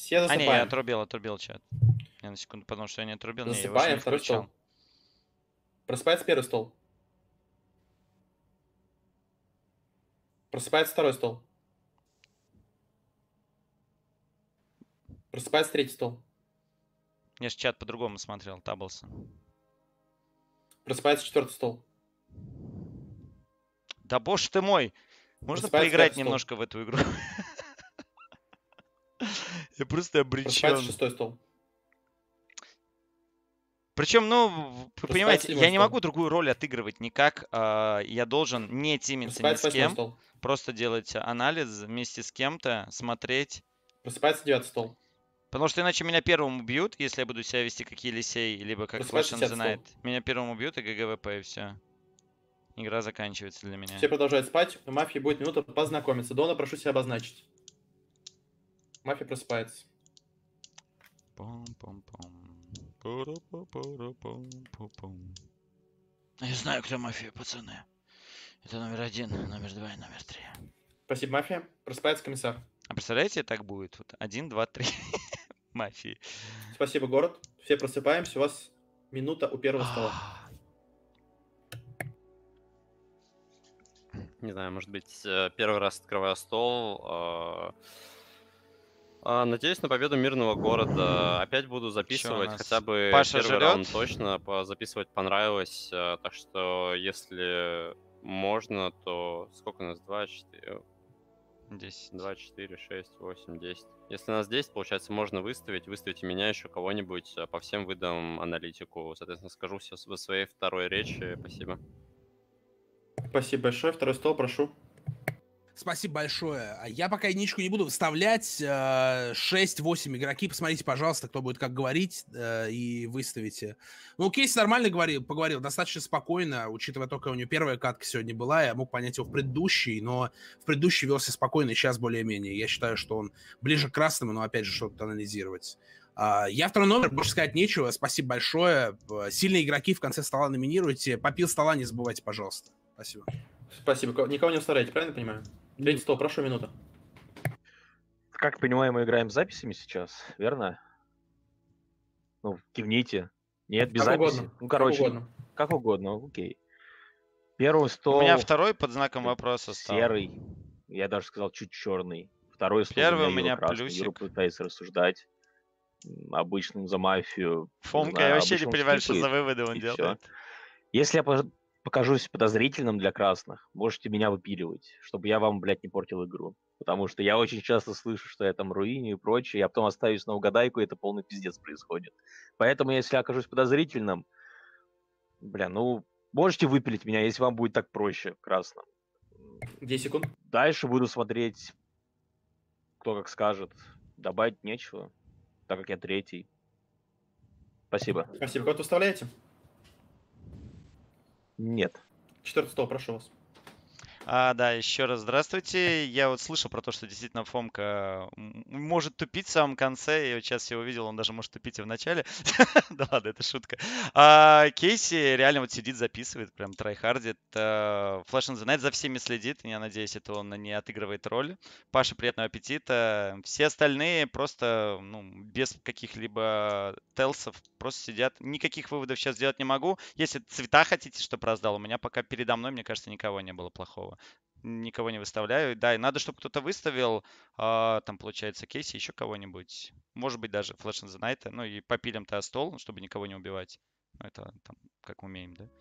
Все А, не, я засыпаем. отрубил чат. Я на секунду подумал, что я не отрубил. Не, я его Засыпаем, не второй включал. стол. Просыпается первый стол. Просыпается второй стол. Просыпается третий стол. Я же чат по-другому смотрел, таблса. Просыпается четвертый стол. Да боже ты мой! Можно Просыпается поиграть пятый стол. немножко в эту игру? Я просто Просыпается обречен. шестой стол. Причем, ну, вы Просыпается понимаете, седьмой я не стол. могу другую роль отыгрывать никак. Я должен не тимиться ни Просыпается с восьмой кем. стол. Просто делать анализ вместе с кем-то, смотреть. Просыпается девятый стол. Потому что иначе меня первым убьют, если я буду себя вести как Елисей, либо как Flash Просыпается and the десятый стол. Night. Меня первым убьют и ГГВП, и все. Игра заканчивается для меня. Все продолжают спать. У мафии будет минута познакомиться. Дона, прошу себя обозначить. Мафия просыпается. Я знаю, кто мафия, пацаны. Это номер 1, номер 2 и номер 3. Спасибо, мафия. Просыпается комиссар. А представляете, так будет? Вот 1, 2, 3 мафии. Спасибо, город. Все просыпаемся. У вас минута у первого стола. Не знаю, может быть, первый раз открываю стол. Надеюсь на победу мирного города. Опять буду записывать, нас? хотя бы Паша первый жрет? раунд точно. Записывать понравилось. Так что, если можно, то сколько у нас? 2, 4... 10. 2, 4, 6, 8, 10. Если нас 10, получается, можно выставить. Выставите меня, еще кого-нибудь по всем видам аналитику. Соответственно, скажу все в своей второй речи. Спасибо. Спасибо большое. Второй стол, прошу. Спасибо большое. Я пока единичку не буду выставлять. 6-8 игроки. Посмотрите, пожалуйста, кто будет как говорить, и выставите. Ну, Кейс нормально поговорил, достаточно спокойно, учитывая то, какая у него первая катка сегодня была. Я мог понять его в предыдущей, но в предыдущей велся спокойно, и сейчас более-менее. Я считаю, что он ближе к красному, но опять же что-то анализировать. Я второй номер, больше сказать нечего. Спасибо большое. Сильные игроки в конце стола номинируйте. Попил стола не забывайте, пожалуйста. Спасибо. Спасибо. Никого не устраиваете, правильно понимаю? Третий стол, прошу, минута. Как понимаю, мы играем с записями сейчас, верно? Ну, кивните. Нет, без Как записи. угодно. Ну, короче, Как угодно. как угодно, окей. Первый стол... У меня второй под знаком вопроса стал. Серый. Я даже сказал чуть черный. Второй стол Первый у у меня меня красный. плюсик. Юра пытается рассуждать обычным за мафию. Фомка, я вообще не понимаю, что за выводы он делает. Если я покажусь подозрительным для красных, можете меня выпиливать, чтобы я вам, блядь, не портил игру. Потому что я очень часто слышу, что я там руиню и прочее, я потом остаюсь на угадайку, и это полный пиздец происходит. Поэтому, если я окажусь подозрительным, бля, ну, можете выпилить меня, если вам будет так проще, красным. 10 секунд. Дальше буду смотреть, кто как скажет. Добавить нечего, так как я третий. Спасибо. Спасибо. Кого-то выставляете? Нет. Четвертый стол, прошу вас. Да, еще раз здравствуйте. Я вот слышал про то, что действительно Фомка может тупить в самом конце. Я вот сейчас его видел, он даже может тупить и в начале. Да ладно, это шутка. Кейси реально вот сидит, записывает, прям трайхардит. Flash and the Night за всеми следит. Я надеюсь, это он не отыгрывает роль. Паша, приятного аппетита. Все остальные просто, ну, без каких-либо телсов просто сидят. Никаких выводов сейчас сделать не могу. Если цвета хотите, чтобы раздал, у меня пока передо мной, мне кажется, никого не было плохого. Никого не выставляю. Да, и надо, чтобы кто-то выставил, там, получается, Кейси, еще кого-нибудь. Может быть, даже Flash and the Night. Ну, и попилим-то стол, чтобы никого не убивать. Ну, это там, как умеем, да?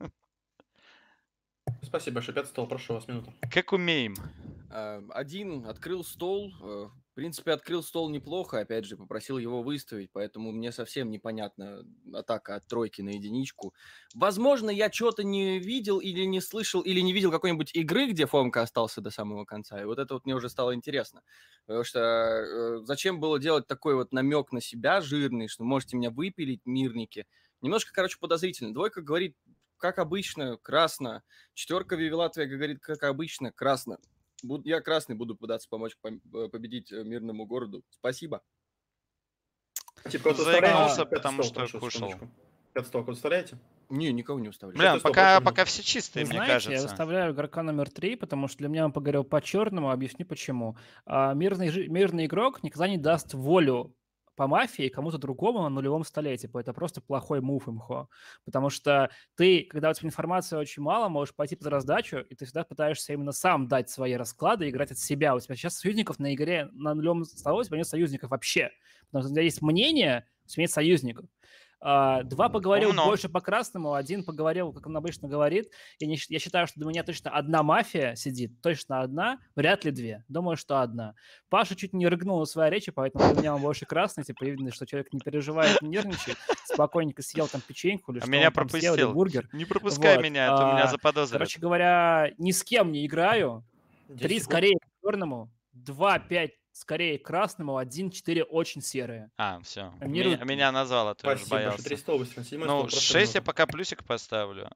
Спасибо большое. Пятый стол, прошу вас, минута. Как умеем. Один открыл стол. В принципе, открыл стол неплохо. Опять же, попросил его выставить, поэтому мне совсем непонятна атака от тройки на единичку. Возможно, я что-то не видел или не слышал, или не видел какой-нибудь игры, где Фомка остался до самого конца. И вот это вот мне уже стало интересно. Потому что зачем было делать такой вот намек на себя жирный, что можете меня выпилить, мирники. Немножко, короче, подозрительно. Двойка говорит, как обычно, красно. Четверка Вивилатвия говорит, как обычно, красно. Я красный, буду пытаться помочь победить мирному городу. Спасибо. Спасибо. Заигрался, потому что кушал. 100, кого выставляете? Не, никого не выставляю. Блин, Что, пока прошу, все чистые, Вы мне знаете, я кажется. выставляю игрока номер 3, потому что для меня он поговорил по-черному, объясню почему. Мирный игрок никогда не даст волю по мафии кому-то другому на нулевом столе. Типа, это просто плохой мув имхо. Потому что ты, когда у тебя информации очень мало, можешь пойти под раздачу, и ты всегда пытаешься именно сам дать свои расклады, играть от себя. У тебя сейчас союзников на игре на нулевом столе, у тебя нет союзников вообще. Потому что у тебя есть мнение, у тебя нет союзников. 2 поговорил Умно. больше по красному, 1 поговорил, как он обычно говорит. Я считаю, что у меня точно одна мафия сидит, точно одна, вряд ли 2. Думаю, что одна. Паша чуть не рыгнул на своей речи, поэтому для меня он больше красный, типа видно, что человек не переживает, не нервничает, спокойненько съел там печеньку или А что меня он там съел, или пропустил. бургер. Не пропускай Вот, меня, а то меня заподозрят. Короче говоря, ни с кем не играю. 10 3 секунд. скорее к черному, 2, 5 скорее к красному, 1, 4 очень серые. Все. Номируют- Меня назвал, а то я уже Спасибо большое. боялся. 300 выстрелил. 7 Ну, 6 я пока плюсик поставлю.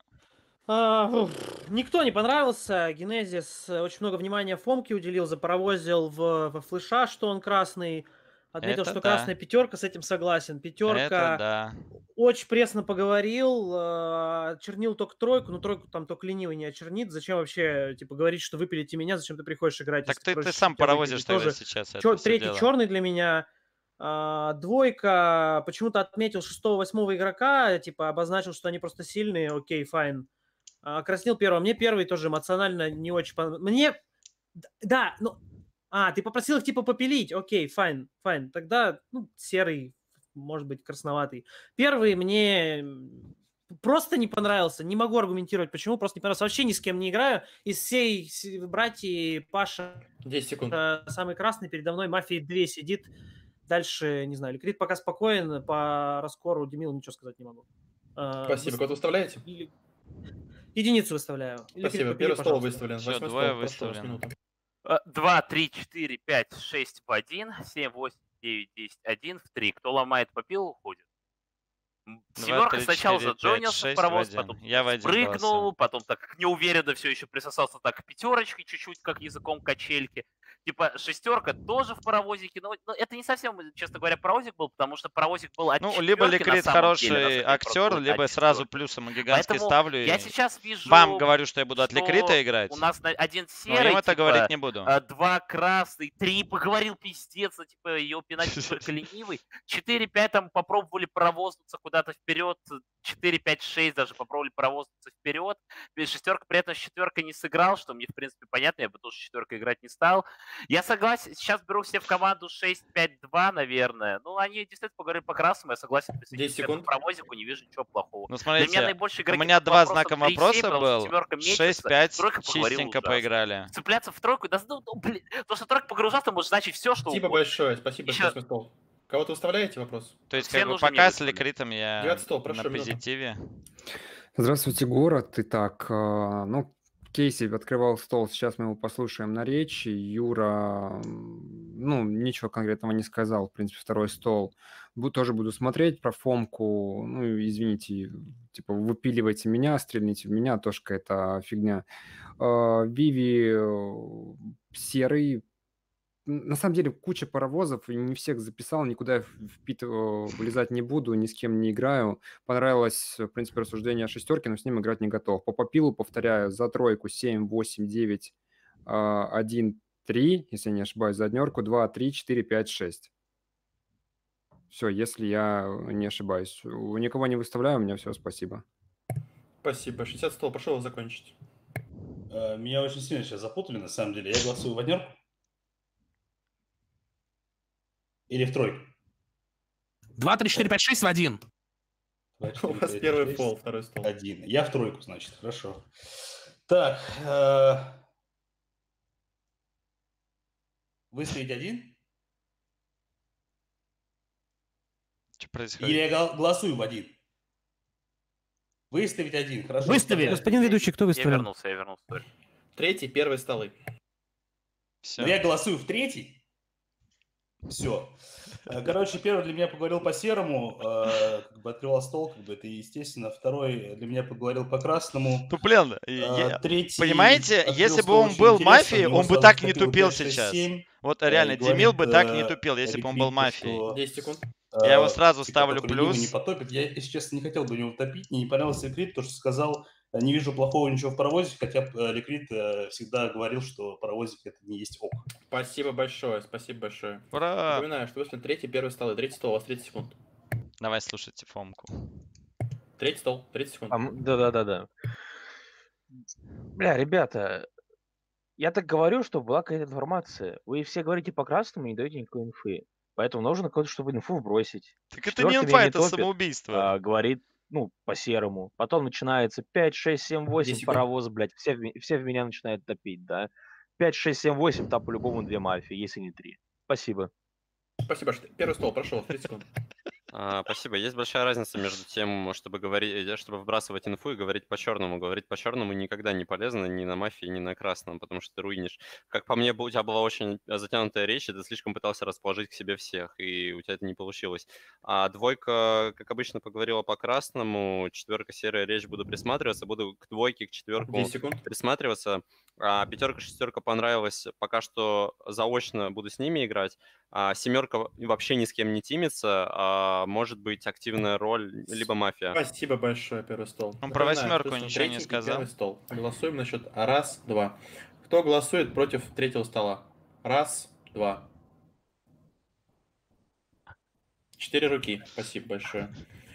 Никто не понравился. Генезис очень много внимания Фомке уделил, запаровозил во флеша, что он красный. Отметил, Это что да. красная пятерка, с этим согласен. Это Пятерка да. очень пресно поговорил, чернил только тройку, но тройку там только ленивый не очернит. Зачем вообще, типа, говорить, что выпилите меня, зачем ты приходишь играть? Так если ты проще, сам тебя паровозишь выпилить? тогда Тоже сейчас. это всё третий дело. черный для меня. Двойка почему-то отметил 6-8 игрока, типа обозначил, что они просто сильные, окей, файн. Краснил первого. Мне первый тоже эмоционально не очень понравился. Мне... Да, ну... ты попросил их типа попилить. Окей, файн. Тогда, серый, может быть, красноватый. Первый мне просто не понравился. Не могу аргументировать, почему. Просто не понравился. Вообще ни с кем не играю. Из всей братьев Паша 10 секунд. самый красный. Передо мной мафии 2 сидит. Дальше, не знаю, Ликрит пока спокоен. По раскору Демилу ничего сказать не могу. Спасибо. Кого выставляете? Единицу выставляю. Спасибо. Первый стол выставлен. Всё, 8 двое стол. Прошу вас, выставлено. минута. 2, 3, 4, 5, 6 в 1, 7, 8, 9, 10, 1 в 3. Кто ломает попил, уходит. 2, Семерка 3, сначала 4, 5, заджойнился в 6 паровоз, в 1. потом Я в 1 прыгнул, голосую. потом так неуверенно все еще присосался так к пятерочке, чуть-чуть как языком качельки. Типа шестерка тоже в паровозике, но это не совсем, честно говоря, паровозик был, потому что паровозик был от Ну, либо четверки на Ликрит самом деле, на хороший самом деле, актер, просто либо от сразу четверки. плюсом гигантский Поэтому ставлю. я И сейчас вижу, вам говорю, что я буду от что Ликрита играть. у нас один Но им серый, это типа, говорить не буду. 2 красный, 3 поговорил пиздец, типа ее пинать только ленивый. 4-5 там попробовали провознуться куда-то вперед, 4-5-6 даже попробовали провознуться вперед. Шестерка при этом с четверкой не сыграл, что мне в принципе понятно, я бы тоже четверкой играть не стал. Я согласен, сейчас беру все в команду 6-5-2, наверное. Ну, они действительно поговорили по красному, я согласен. 10 секунд. К паровозику не вижу ничего плохого. Ну, Для меня смотрите, наибольшие у игроки меня по 2 вопросам знака 3-7, вопроса потому что был. семерка мечется, 6-5 тройка поговорила чистенько ужасно. поиграли. Цепляться в тройку, да, блин, то, что тройка погружаться может значить все, что Спасибо угодно. большое. Спасибо Еще- большое, 8 стол. Кого-то выставляете вопрос? То есть, Все как бы, нужно пока мне с выставлять. Ликритом я 9 стол, прошу, на минута. позитиве. Здравствуйте, город. Итак, Кейси открывал стол, сейчас мы его послушаем на речи. Юра, ничего конкретного не сказал, в принципе, второй стол. Тоже буду смотреть про Фомку, извините, типа, выпиливайте меня, стрельните в меня, тоже какая-то фигня. Виви серый. На самом деле куча паровозов, и не всех записал, никуда влезать не буду, ни с кем не играю. Понравилось, в принципе, рассуждение о шестерке, но с ним играть не готов. По попилу, повторяю, за тройку 7, 8, 9, 1, 3, если не ошибаюсь, за однерку 2, 3, 4, 5, 6. Все, если я не ошибаюсь. Никого не выставляю, у меня все, спасибо. Спасибо. 60 стол. Прошу вас закончить. Меня очень сильно сейчас запутали, на самом деле. Я голосую в однерку. Или в тройку? 2, 3, 4, 5, 6 в 1. У вас первый фол, второй стол. 1. Я в тройку, значит. Хорошо. Так. Выставить 1? Что происходит? Или я голосую в 1? Выставить 1. Хорошо. Выстави. Господин ведущий, кто Я выставил? вернулся. Третий, первый столы. Все. Но я голосую в третий. Все. Короче, первый для меня поговорил по серому, открывал стол, это естественно. Второй для меня поговорил по красному. Ну, блин, Третий понимаете, открыл если бы стол он очень был интересно, мафией, у него он бы сразу так не накопил тупил 5, 6, сейчас. 7. Вот реально, И говорит, Демил бы так не тупил, если бы он был Ликвид, мафией. что 10 секунд. Я его сразу типа, ставлю только ленивый не плюс. потопит. Я, если честно, не хотел бы его топить. Мне не понравился Ликрит, то, что сказал, не вижу плохого ничего в паровозе, хотя Ликрит всегда говорил, что паровозик это не есть ок. Спасибо большое, спасибо большое. Ура! Напоминаю, что вы третий, первый стол. Третий стол, у вас 30 секунд. Давай слушайте Фомку. Третий стол, 30 секунд. Да. Бля, ребята, я так говорю, чтобы была какая-то информация. Вы все говорите по красному и не даете никакой инфы. Поэтому нужно кого-то, чтобы инфу вбросить. Так это не Четвёрка инфа, меня не это топит, самоубийство. говорит, по серому. Потом начинается 5, 6, 7, 8 секунд. паровоз, блядь. Все в меня начинают топить, да? 5, 6, 7, 8, там по-любому 2 мафии, если не 3. Спасибо. Спасибо. Первый стол прошел, 30 секунд. Спасибо. Есть большая разница между тем, чтобы вбрасывать инфу и говорить по черному. Говорить по черному никогда не полезно ни на мафии, ни на красном, потому что ты руинишь. Как по мне, у тебя была очень затянутая речь, и ты слишком пытался расположить к себе всех, и у тебя это не получилось. А двойка, как обычно, поговорила по красному, четверка серая речь, буду присматриваться, буду к двойке, к четверку 10 секунд. присматриваться. Пятерка, шестерка понравилась, пока что заочно буду с ними играть. Семерка вообще ни с кем не тимится, может быть активная роль, либо мафия. Спасибо большое, первый стол. Он про Напоминаю, восьмерку что ничего не третий и сказал. Первый стол. Голосуем на счет раз, два. Кто голосует против третьего стола? Раз, два. 4 руки. Спасибо большое.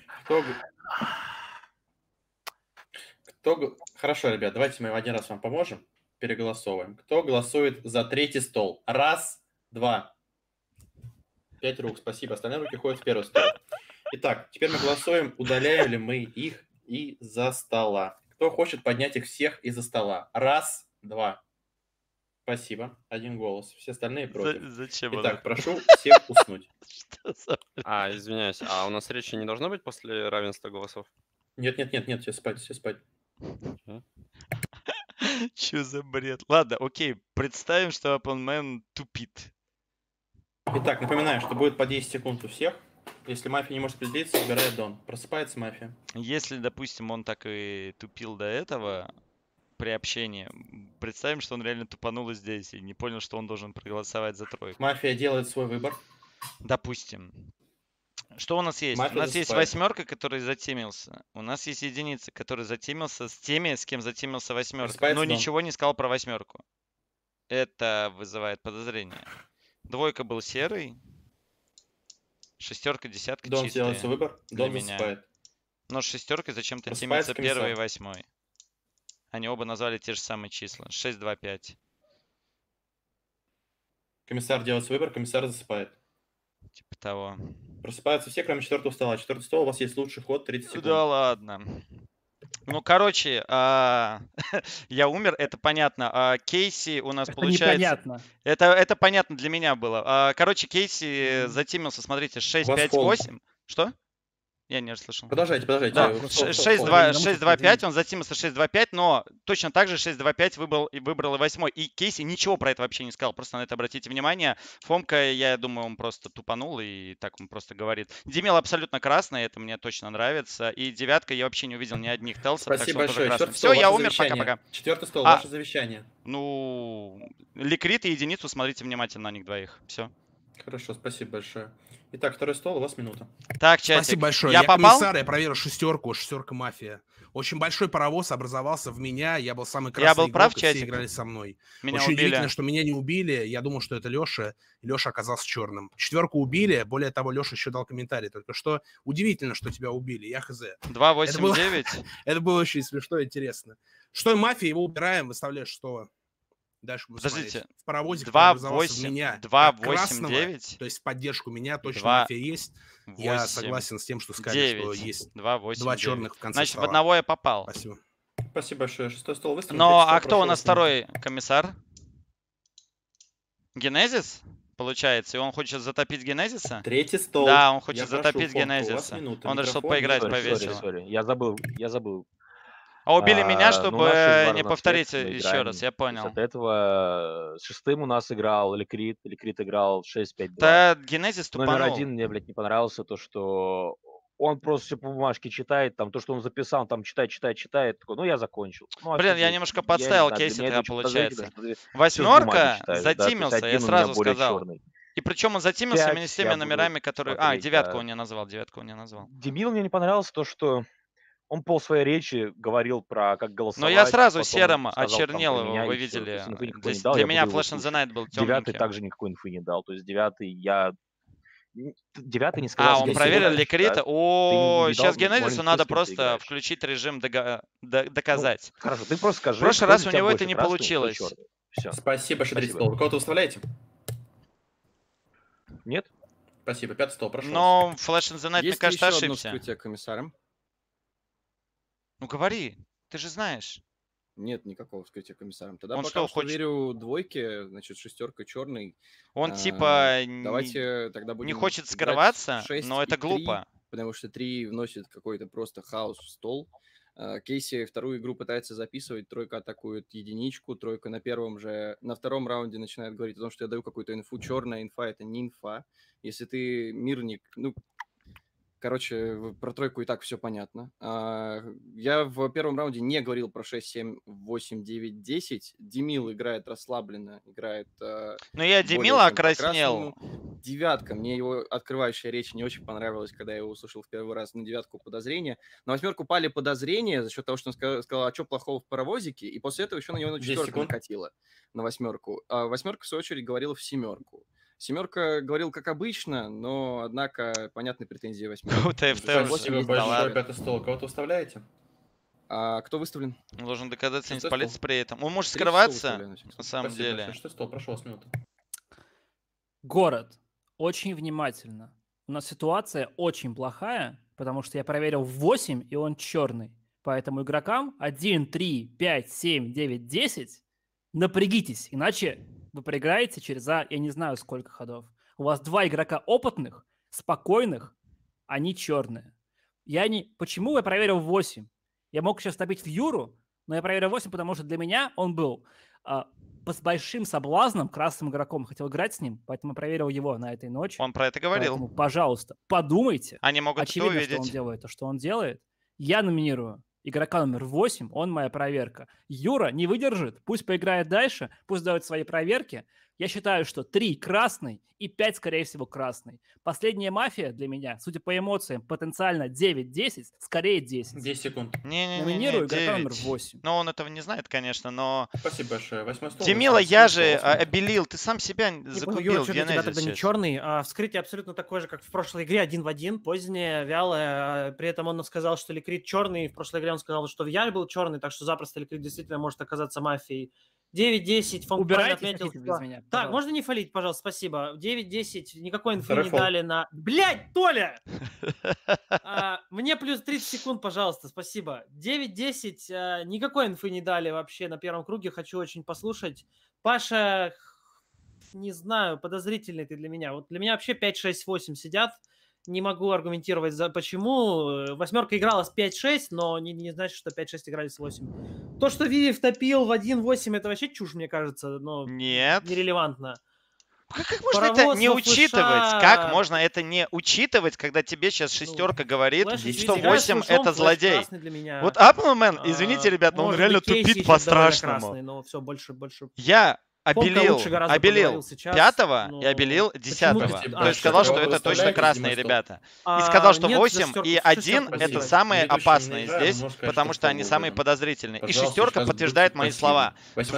Хорошо, ребят, давайте мы один раз вам поможем. Переголосовываем. Кто голосует за третий стол? Раз, два. 5 рук, спасибо. Остальные руки ходят в первый стол. Итак, теперь мы голосуем, удаляем ли мы их из-за стола. Кто хочет поднять их всех из-за стола? Раз, два. Спасибо. 1 голос. Все остальные против. Зачем? Итак, прошу всех уснуть. Извиняюсь, а у нас речи не должно быть после равенства голосов? Нет, все спать, все спать. Чё за бред? Ладно, окей, представим, что Оппонмен тупит. Итак, напоминаю, что будет по 10 секунд у всех. Если мафия не может определиться, собирает Дон. Просыпается мафия. Если, допустим, он так и тупил до этого при общении, представим, что он реально тупанул и здесь и не понял, что он должен проголосовать за тройку. Мафия делает свой выбор. Допустим. Что у нас есть? Мафия У нас есть засыпает. восьмерка, который затемился. У нас есть единица, который затемился с теми, с кем затемился восьмерка. Просыпается Но Дон. ничего не сказал про восьмерку. Это вызывает подозрение. Двойка был серый. Шестерка, десятка Дон чистые делает свой выбор. для Дон меня. засыпает. Но с шестеркой зачем-то Просыпается тимится первый и комиссар. восьмой. Они оба назвали те же самые числа. 6, 2, 5. Комиссар делает свой выбор, комиссар засыпает. Типа того. Просыпаются все, кроме четвертого стола. Четвертый стол, у вас есть лучший ход, 30 секунд. Да ладно. Ну, короче, я умер, это понятно. Кейси у нас Это получается... непонятно. Это понятно для меня было. Короче, Кейси затимился, смотрите, 6, У вас 5, фол. 8. Что? Я не расслышал. Продолжайте. Да, Фол. 6-2-5, он затимился 6-2-5, но точно так же 6-2-5 выбрал и 8. И Кейси ничего про это вообще не сказал, просто на это обратите внимание. Фомка, я думаю, он просто тупанул и так он просто говорит. Демел абсолютно красный, это мне точно нравится. И девятка, я вообще не увидел ни одних телсов, Спасибо большое. Четвертый Все, стол, я ваше умер, завещание. пока-пока. Четвертый стол, А. ваше завещание. Ну, Ликрит и единицу, смотрите внимательно на них двоих. Все. Хорошо, спасибо большое. Итак, второй стол, у вас минута. Так, чатик. Спасибо большое. Я попал? комиссар, я проверил шестерка мафия. Очень большой паровоз образовался в меня, я был самый красный Я был игрок, прав, и чатик? все играли со мной. Меня Очень убили. удивительно, что меня не убили, я думал, что это Леша, и Леша оказался черным. Четверку убили, более того, Леша еще дал комментарий только что. Удивительно, что тебя убили, я хз. 2, 8, 9. Это было очень смешно и интересно. Что мафия, его убираем, выставляю шестого. Дальше будем Подождите. смотреть. В паровозе, 2, который образовался в 8, меня, 2, как 8, красного, 9. то есть в поддержку меня, точно 2, мафия есть. Я 8, согласен с тем, что сказали, что 9. есть 2, 8, два 9. черных в конце Значит, в стола. одного я попал. Спасибо. Спасибо большое. Шестой стол выставлен. Но, третий стол а кто у прошел, нас с второй комиссар? Генезис, получается? И он хочет затопить Генезиса? Третий стол. Да, он хочет Я прошу, затопить Фомка, у вас Генезиса. минута, Он решил микрофон поиграть не повесело. Сори. Я забыл. А убили меня, Ну, чтобы наши два не повторить еще играем. раз, я понял. От этого с шестым у нас играл Ликрит. Ликрит играл 6-5-2. Да, Генезис Номер тупанул. один мне, блядь, не понравился то, что он просто все по бумажке читает, там то, что он записал, там читает, такой, ну я закончил. Ну, а Блин, что я здесь? немножко подставил не знаю, Кейси для меня тогда, это очень подозрительно, получается. что ты всё с Восьмерка бумаги читаешь, да, то есть затимился, один я у меня сразу более сказал. чёрный. И причем он затимился именно 5 с теми я буду номерами, которые... смотреть, девятку да. он не назвал, девятку он не назвал. Демил мне не понравилось то, что он пол своей речи говорил про как Но голосовать, я сразу потом серым сказал там очернил про его, меня, вы и все. То есть видели. инфы никакой не Для, дал, для я меня буду его Flash and the слушать. Night был Девятый темненьким. также никакой инфы не дал. То есть девятый не сказал, Он что проверил ты ли крита? да? Ты О, не сейчас видал, Генезису может, надо с кем ты просто играешь. включить режим Ну, доказать. хорошо, ты просто В скажи, прошлый кто раз для у тебя него это больше, не красный, кто получилось. черный. Все, Спасибо, большое, третий спасибо. стол. Вы кого-то выставляете? Нет? Спасибо, пятый стол, прошу вас. Но Flash and the Night, мне Есть ли кажется, еще одно ошибся. вскрытие комиссаром? Ну говори, ты же знаешь. Нет никакого вскрытия комиссаром. Тогда Он пока что, что хочет... верю двойке, значит, шестерка черный. Он типа Давайте тогда не будем хочет играть скрываться, 6 но это и 3, глупо. потому что 3 вносит какой-то просто хаос в стол. Кейси вторую игру пытается записывать, тройка атакует единичку, тройка на втором раунде начинает говорить о том, что я даю какую-то инфу, черная инфа — это не инфа. Если ты мирник, короче, про тройку и так все понятно. Я в первом раунде не говорил про 6, 7, 8, 9, 10. Демил играет расслабленно, играет Но я более Демила чем окраснел. по-красному. Девятка. Мне его открывающая речь не очень понравилась, когда я его услышал в первый раз. На девятку подозрения. На восьмерку пали подозрения за счет того, что он сказал, а что плохого в паровозике? И после этого еще на него на 10 четверку секунд. накатило. На восьмерку. А восьмерка, в свою очередь, говорила в семерку. Семерка говорил как обычно, но, однако, понятны претензии восьмерки. У ТФТ Спасибо уже большое, ладно. пятый стол. Кого-то выставляете? А кто выставлен? Он должен доказаться не Шестой спалить стол. при этом. Он может 3 часов скрываться, выставляю, на всякий на случай. самом Спасибо деле. большое. Шестой стол, прошу вас, минуту. Город. Очень внимательно. У нас ситуация очень плохая, потому что я проверил 8, и он черный. Поэтому игрокам 1, 3, 5, 7, 9, 10 напрягитесь, иначе вы проиграете через я не знаю сколько ходов. У вас 2 игрока опытных, спокойных, они черные. Почему я проверил 8? Я мог сейчас добить в Юру, но я проверил 8, потому что для меня он был с большим соблазном красным игроком. Хотел играть с ним, поэтому проверил его на этой ночи. Он про это говорил. Поэтому, пожалуйста, подумайте. Они могут это Очевидно, что он увидеть. делает то, что он делает. Я номинирую игрока номер 8, он моя проверка. Юра не выдержит, пусть поиграет дальше, пусть дает свои проверки. Я считаю, что 3 красный и 5, скорее всего, красный. Последняя мафия для меня, судя по эмоциям, потенциально 9-10, скорее 10. 10 секунд. Не-не-не, Номинирую игрока номер 9. 8. Но он этого не знает, конечно, но... Спасибо большое. Восьмой стол. Демила, Восьмой я стол, же восьмой стол. обелил. Ты сам себя Не понял, загубил Юра, в что для тебя тогда не Генезисе. черный, а вскрытие абсолютно такое же, как в прошлой игре, 1 в 1, позднее, вялое. При этом он сказал, что Ликрит черный, в прошлой игре он сказал, что Вяль был черный, так что запросто Ликрит действительно может оказаться мафией. 9-10, Фонг правильно Убирайтесь, отметил. хотите, без меня, Так, пожалуйста. можно не фалить, пожалуйста, спасибо. 9-10, никакой инфы Второй не фол. дали на... Блядь, Толя! Мне плюс 30 секунд, пожалуйста, спасибо. 9-10, никакой инфы не дали вообще на первом круге, хочу очень послушать. Паша, не знаю, подозрительный ты для меня. Вот для меня вообще 5, 6, 8 сидят. Не могу аргументировать, почему. Восьмерка играла с 5-6, но не значит, что 5-6 играли с 8. То, что Виви втопил в 1-8, это вообще чушь, мне кажется, но Нет. нерелевантно. Как можно это Паровоз не во учитывать? флеша. Как можно это не учитывать, когда тебе сейчас шестерка говорит, Флэш, извините, что играю с 8 флешом, это флэш злодей? красный для меня. Вот Appleman, извините, ребят, но он Может реально быть, Кейси тупит еще довольно по-страшному. красный, но все, больше. Я Фомка обелил лучше гораздо поговорил сейчас, 5-го но и обелил почему 10-го. ты- То есть сказал, что это точно красные ребята. И сказал, что 8 и 1 это самые опасные здесь, потому что они самые подозрительные. И шестерка подтверждает мои слова.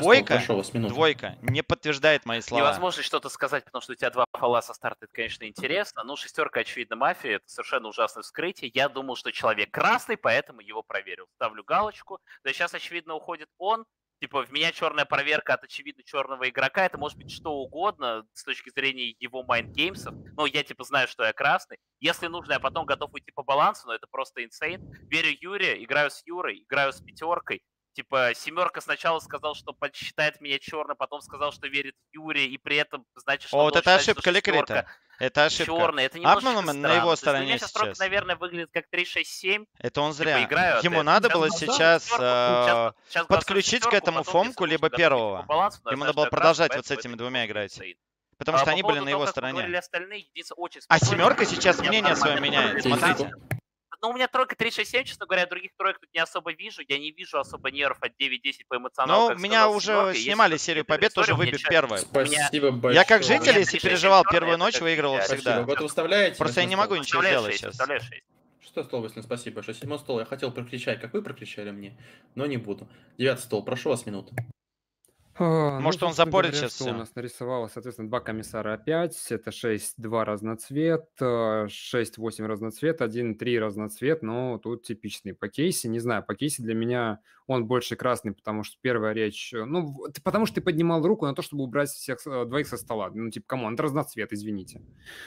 Двойка не подтверждает мои слова. Невозможно что-то сказать, потому что у тебя 2 фола со старта, это, конечно, интересно. Ну, шестерка, очевидно, мафия, это совершенно ужасное вскрытие. Я думал, что человек красный, поэтому его проверил. Ставлю галочку. Да, сейчас, очевидно, уходит он. Типа, в меня черная проверка от, очевидно, черного игрока. Это может быть что угодно с точки зрения его майндгеймсов. Но я, типа, знаю, что я красный. Если нужно, я потом готов уйти по балансу, но это просто инсейн. Верю Юре, играю с Юрой, играю с пятеркой. Типа, семерка сначала сказал, что подсчитает меня черным, потом сказал, что верит в Юре, и при этом, значит, что Вот это ошибка Ликрита. Это ошибка. Черный, это немножечко Appleman странно. на его То есть для стороне меня тройка, сейчас. наверное, выглядит как 3-6-7. Это он зря. играю, Ему ты- надо сейчас было глаза сейчас сейчас глаза подключить к шестерку, этому потом, Фомку если либо нужно, готов идти первого. по балансу, но я Ему знаю, надо было что я продолжать красный, вот с поэтому этими это двумя не играть. стоит. Потому что По они были поводу на того, его как вы говорили стороне. остальные, единица очень А спокойно. семерка сейчас Я мнение свое нормально меняет. говорю. Смотрите. Ну, у меня тройка 3-6-7, честно говоря, других троек тут не особо вижу. Я не вижу особо нервов от 9-10 по эмоционалу, Ну, как меня сказал уже Семёрка. Если снимали тут серию какие-то побед, тоже истории, у меня выбив чат- первое. у меня- Спасибо большое. Я как у меня житель, если 3-6-7 переживал чёрный, первую это ночь, как выигрывал идеально. всегда. Спасибо. Вот выставляете? Просто я не могу ничего Выставляй сделать 6, сейчас. выставляй 6. Шестой стол, Выслин, спасибо большое. Седьмой стол я хотел прокричать, как вы прокричали мне, но не буду. Девятый стол, прошу вас минуту. Может, он собственно запорит говоря, сейчас что у всё. нас нарисовалось, соответственно, два комиссара опять. Это 6-2 разноцвет, 6-8 разноцвет, 1-3 разноцвет. Но тут типичный по кейсе. Не знаю, по кейсе для меня он больше красный, потому что первая речь... Ну, потому что ты поднимал руку на то, чтобы убрать всех двоих со стола. Ну, типа, камон, это разноцвет, извините.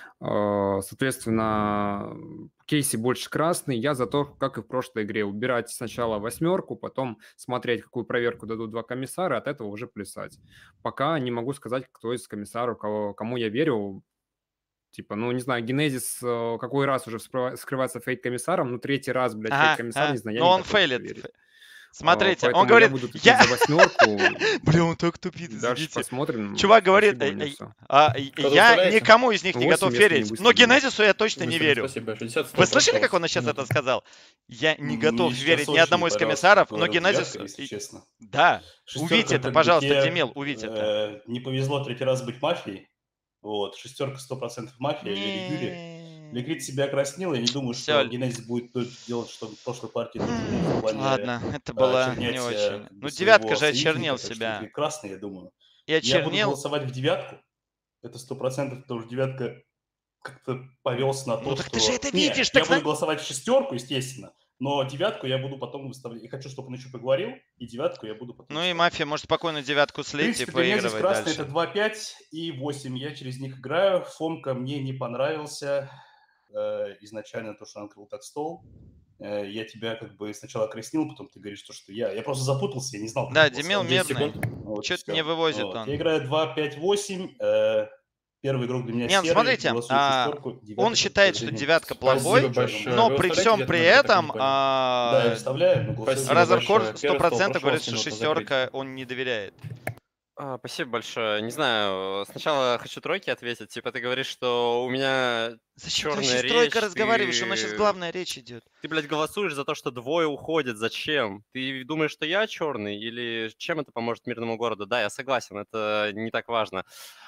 Соответственно, кейси больше красный. Я за то, как и в прошлой игре, убирать сначала восьмерку, потом смотреть, какую проверку дадут два комиссара, от этого уже плясать. Пока не могу сказать, кто из комиссаров, кому я верю. Типа, ну, не знаю, Генезис какой раз уже скрывается фейк-комиссаром, ну, третий раз, блядь, фейк-комиссар, не знаю, я но не он готов в это фейлит. верить. Смотрите, Поэтому он говорит, я буду тупить я... за восьмерку. Блин, он так тупит, Дальше извините. посмотрим. Чувак говорит, Спасибо, у меня всё. Кто-то я выставляете? никому из них не 8, готов если не верить, но выставили. Генезису я точно не Выставлен, верю. Спасибо большое. Десятый стол, Вы слышали, прошу как он вас сейчас это минуту. сказал? Я не Мне готов сейчас верить ни очень одному из понравилось, комиссаров, как но говорил Генезис... девятка, если честно. Да, Шестерка увидь это, при пожалуйста, быке, Демил, увидь это. не повезло третий раз быть мафией. Вот, шестерка 100% мафия или Юрий. Ликрит себя краснил, я не думаю, что Всё. Генезис будет то делать, что в прошлой партии тоже в плане Ладно, это было очернять, не очень. как бы Ну, своего девятка же союзника, очернил так что себя. Ликрит красный, я думаю. И Я буду очернил. голосовать в девятку. Это 100%, потому что девятка как-то повелся на то, Ну так что... ты же это Не, видишь, я так буду голосовать в шестерку, естественно, но девятку я буду потом выставлять. Я хочу, чтобы он еще поговорил, и девятку я буду потом Ну и выставлять. мафия может спокойно девятку В слить и принципе, для меня здесь поигрывать красный дальше. это 2-5 и 8. Я через них играю. Фомка мне не понравился. Изначально то, что он открыл так стол. Я тебя как бы сначала краснил, потом ты говоришь, что я просто запутался, я не знал. Да, как Демил голосовать. 10 мирный. секунд. Вот и Чё-то всё. не вывозит Вот. он. Я играю 2-5-8. Первый игрок для меня Не, ну серый. смотрите, голосую шестерку, девятка он под считает, что подозрением. девятка Спасибо плохой, большое. но Вы при выставляете всем где-то при номер? Я так и этом не понял. Да, я вставляю, но голосую. Спасибо Разоркор большое. Первый стол, 100% прошу говорит, вас что минуту шестерка закрыть. он не доверяет. Спасибо большое. Не знаю, сначала хочу тройки ответить. Типа ты говоришь, что у меня Зачем ты черная вообще с речь, тройкой разговариваешь? У нас сейчас ты... главная речь идет. Ты, блядь, голосуешь за то, что двое уходят. Зачем? Ты думаешь, что я черный? Или чем это поможет мирному городу? Да, я согласен, это не так важно.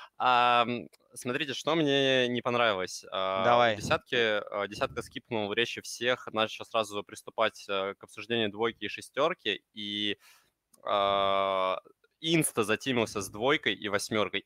Смотрите, что мне не понравилось. Давай. Десятка скипнул в речи всех, начал сразу приступать к обсуждению двойки и шестерки, и инста затимился с двойкой и восьмеркой.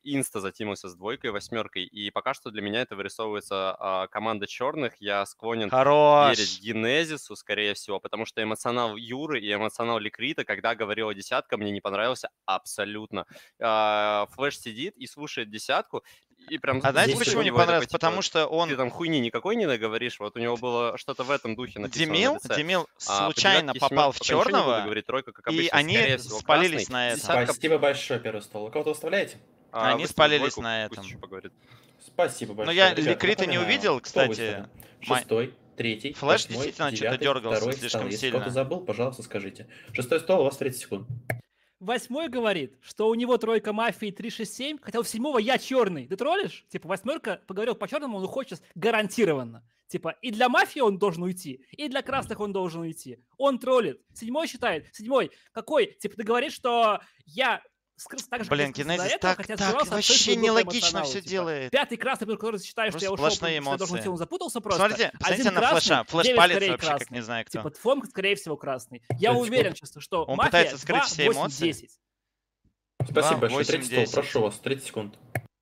И пока что для меня это вырисовывается команда черных. Я склонен верить Генезису, скорее всего, потому что эмоционал Юры и эмоционал Ликрита, когда говорила десятка, мне не понравился абсолютно. Флэш сидит и слушает десятку, и прям... А знаете, почему не понравилось? Потому что он... Ты там хуйни никакой не наговоришь, вот у него было что-то в этом духе написано на лице. Демил По случайно девятке, попал в семерке пока ничего не буду черного, говорить, тройка, как и обычно, они скорее всего, спалились красный. на этом. Десятка... Спасибо большое, первый стол. Вы кого-то выставляете? Они выставил спалились двойку, на пусть этом. еще поговорит. Спасибо Но большое. я Ребят, Ликрита не напоминаю, увидел, кто кстати. выставлен? Шестой, третий, Флэш восьмой, действительно что-то девятый, дергался второй слишком стол. Если сильно. кто-то забыл, пожалуйста, скажите. Шестой стол, у вас 30 секунд. Восьмой говорит, что у него тройка мафии 3-6-7, хотя у седьмого я черный. Ты троллишь? Типа, восьмерка поговорил по черному, он уходит сейчас гарантированно. Типа, и для мафии он должен уйти, и для красных он должен уйти. Он троллит. Седьмой считает. Седьмой, какой? Типа, ты говоришь, что я... Так же, Блин, как я скрылся до Генезис этого, так хотя вообще скрывался абсолютно другой нелогично эмоционал, все типа. делает. Пятый красный, который считает, что Просто я ушел, сплошные потому что я должен эмоции. уйти, он запутался просто. Посмотрите, посмотрите Один на красный, Флэша. Флэш 9 палится скорее вообще, как красный. не знаю кто. Типа, Фомк, скорее всего, красный. Я 30 уверен, секунд. честно, что Он мафия пытается скрыть 2, все 8, эмоции. 10. Спасибо 2, большое. 8, Третий стол, 10. прошу вас, 30 секунд.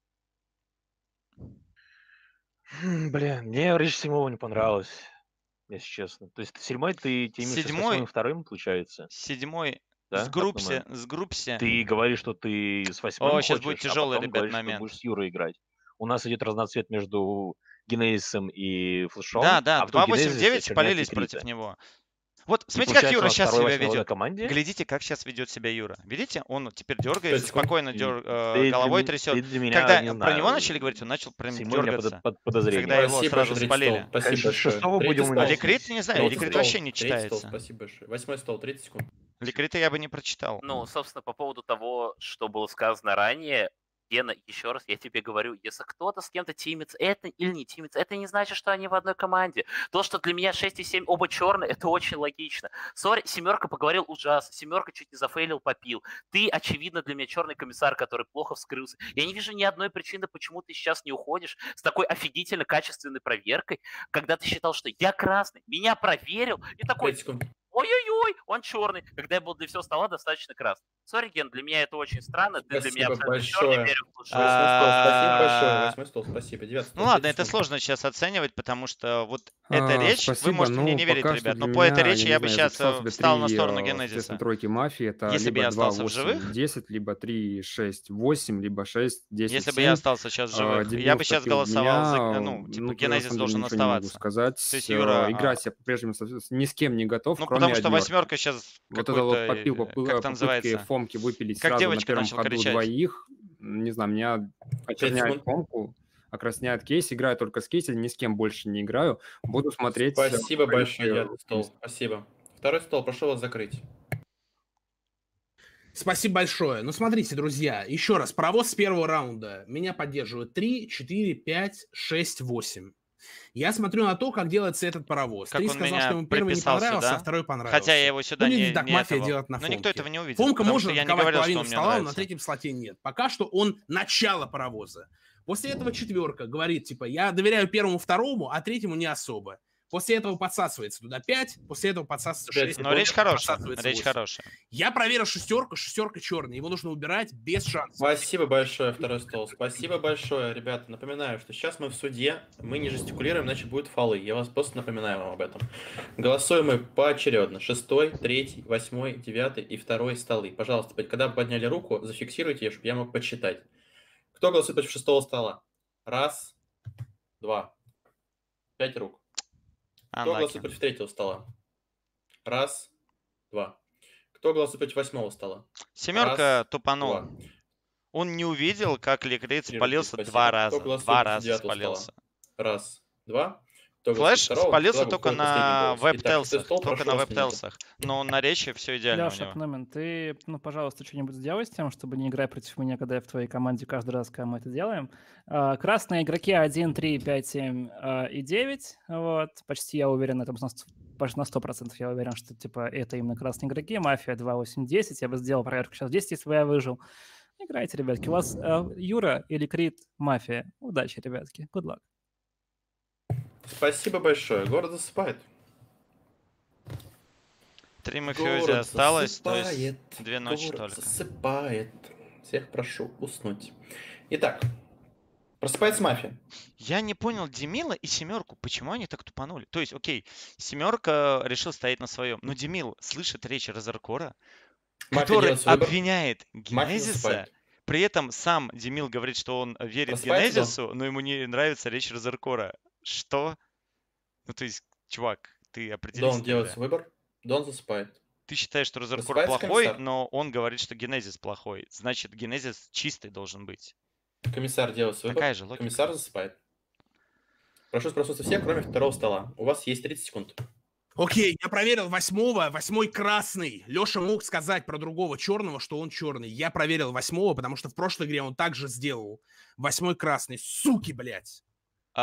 Блин, мне речь седьмого не понравилась, если честно. То есть седьмой ты имеешь с Седьмой- восьмым и вторым, получается? Седьмой. Да? Сгруппся, От сгруппся. Ты говоришь, что ты с восьмым О, сейчас будет хочешь, а тяжелый, потом ребят, говоришь, что момент. будешь с Юрой играть. У нас идет разноцвет между Генезисом и Флэшом. Да, да, а вдруг 2, 8, Генезис 9 очерняет спалились Ликрита. против него. Вот, И смотрите, как получается, у Юра нас сейчас второй себя восьмой на ведет. команде. Глядите, как сейчас ведет себя Юра. Видите? Он теперь 5 дергается, секунд. спокойно Ты головой для, трясет. ты для меня, Когда не про знаю, него начали говорить, он начал прям седьмой у меня дергаться. подозрение. Когда его Спасибо сразу большое, третий спалили. стол. Спасибо Конечно, большое. шестого Третий будем стол. А уносить. Ликрит, не знаю, Третий Ликрит стол. вообще не Третий стол, читается. спасибо большое. Восьмой стол, 30 секунд. Ликрита я бы не прочитал. Ну, собственно, по поводу того, что было сказано ранее, Гена, еще раз я тебе говорю, если кто-то с кем-то тимится, это или не тимится, это не значит, что они в одной команде. То, что для меня 6 и 7 оба черные, это очень логично. Сори, семерка поговорил ужасно, семерка чуть не зафейлил, попил. Ты, очевидно, для меня черный комиссар, который плохо вскрылся. Я не вижу ни одной причины, почему ты сейчас не уходишь с такой офигительно качественной проверкой, когда ты считал, что я красный, меня проверил, и такой... 5 секунд. Ой-ой-ой, он черный, когда я был для всего стола достаточно красный. Сори, Ген, для меня это очень странно, ты для меня Спасибо абсолютно черный, большое. верю в лучшее. 8 стол, спасибо большое. 8 стол, спасибо. 9 стол, Ну ладно, 5 это секунд. сложно сейчас оценивать, потому что вот эта речь, вы Спасибо. можете мне Ну, не верить, пока что ребят, для но по этой меня, речи я я не бы знаю, сейчас записал себе встал на 3, сторону соответственно, Генезиса. тройки мафии. Это Если бы либо я 2, остался в 8, живых, 10, либо 3, 6, 8, либо 6, 10, если бы я 7. остался сейчас в живых, я Дебил бы сейчас втопил в голосовал за, меня. ну, типа, Ну, тут на Генезис самом деле должен ничего не могу оставаться. сказать. То есть Юра, Играть я по-прежнему ни с кем не готов, ну, кроме потому что 1. восьмерка сейчас Вот это вот какой-то, как это попытки называется, Фомки выпилить как сразу на девочка первом начал ходу кричать. двоих, не знаю, меня 5 очерняет секунд. Фомку, окрасняет Кейс. Играю только с Кейси, ни с кем больше не играю. Буду смотреть Спасибо большое, проверки 9 стол. Спасибо. Второй стол, прошу вас закрыть. Спасибо большое. Ну, смотрите, друзья, еще раз, паровоз с первого раунда. Меня поддерживают 3, 4, 5, 6, 8. Я смотрю на то, как делается этот паровоз. Как 3 он сказал, меня что ему первый не приписал понравился, сюда. а второй понравился. Хотя я его сюда Будет не, так не мафия этого. делать на Но Фомке. никто этого не увидит, Фомка потому может что я не атаковать говорил, что половину он мне стола, но на нравится. третьем слоте нет. Пока что он начало паровоза. После этого четверка говорит, типа, я доверяю первому, второму, а третьему не особо. После этого подсасывается туда 5, после этого подсасывается 6. Но речь хорошая, речь хорошая. Я проверил шестерка черная. Его нужно убирать без шансов. Спасибо большое, второй стол. Спасибо большое, ребята. Напоминаю, что сейчас мы в суде, мы не жестикулируем, иначе будут фолы. Я вас просто напоминаю вам об этом. Голосуем мы поочередно. 6, 3, 8, 9 и 2 столы. Пожалуйста, когда вы подняли руку, зафиксируйте ее, чтобы я мог подсчитать. Кто голосует против 6 стола? 1, 2. 5 рук. Кто голосует против 3 стола? 1, 2. Кто голосует против 8 стола? Семерка тупанул. 2. Он не увидел, как Ликрит 3 руки, спалился спасибо. 2 Кто раза. голосует 2 против раза 9 спалился. стола? 1, 2. Кто Флэш голосует второго? спалился Тогда только выходит на последний голос. Итак, веб-телсах. стол, Только прошу на вас, минута. веб-телсах. Но на речи все идеально у Леша него. Кномин, ты, ну, пожалуйста, что-нибудь сделай с тем, чтобы не играть против меня, когда я в твоей команде каждый раз, когда мы это делаем. Красные игроки 1, 3, 5, 7 и 9. Вот. Почти я уверен, это почти на 100% я уверен, что типа это именно красные игроки. Мафия 2, 8, 10. Я бы сделал проверку сейчас 10, если бы я выжил. Играйте, ребятки. У вас Юра или Крит Мафия. Удачи, ребятки. Good luck. Спасибо большое. Город засыпает. 3 мафиози осталось, то есть засыпает, 2 ночи город только. засыпает. Всех прошу уснуть. Итак, просыпается мафия. Я не понял Демила и семерку, почему они так тупанули. То есть, окей, семерка решил стоять на своем, но Демил слышит речь Разаркора, Мафия который делает свой выбор. обвиняет Мафия Генезиса. засыпает. При этом сам Демил говорит, что он верит Просыпается Генезису, но ему не нравится речь Разаркора. Что? Ну, то есть, чувак, ты определись Дон делает тогда. свой выбор. Дон засыпает. Ты считаешь, что Разаркор Засыпается плохой, комиссар. но он говорит, что Генезис плохой. Значит, Генезис чистый должен быть. Комиссар делает свой Такая выбор. же логика. Комиссар засыпает. Прошу спроситься всех, кроме второго стола. У вас есть 30 секунд. Окей, я проверил 8-го, 8-й красный. Леша мог сказать про другого черного, что он черный. Я проверил 8-го, потому что в прошлой игре он также сделал. 8-й красный. Суки, блядь. У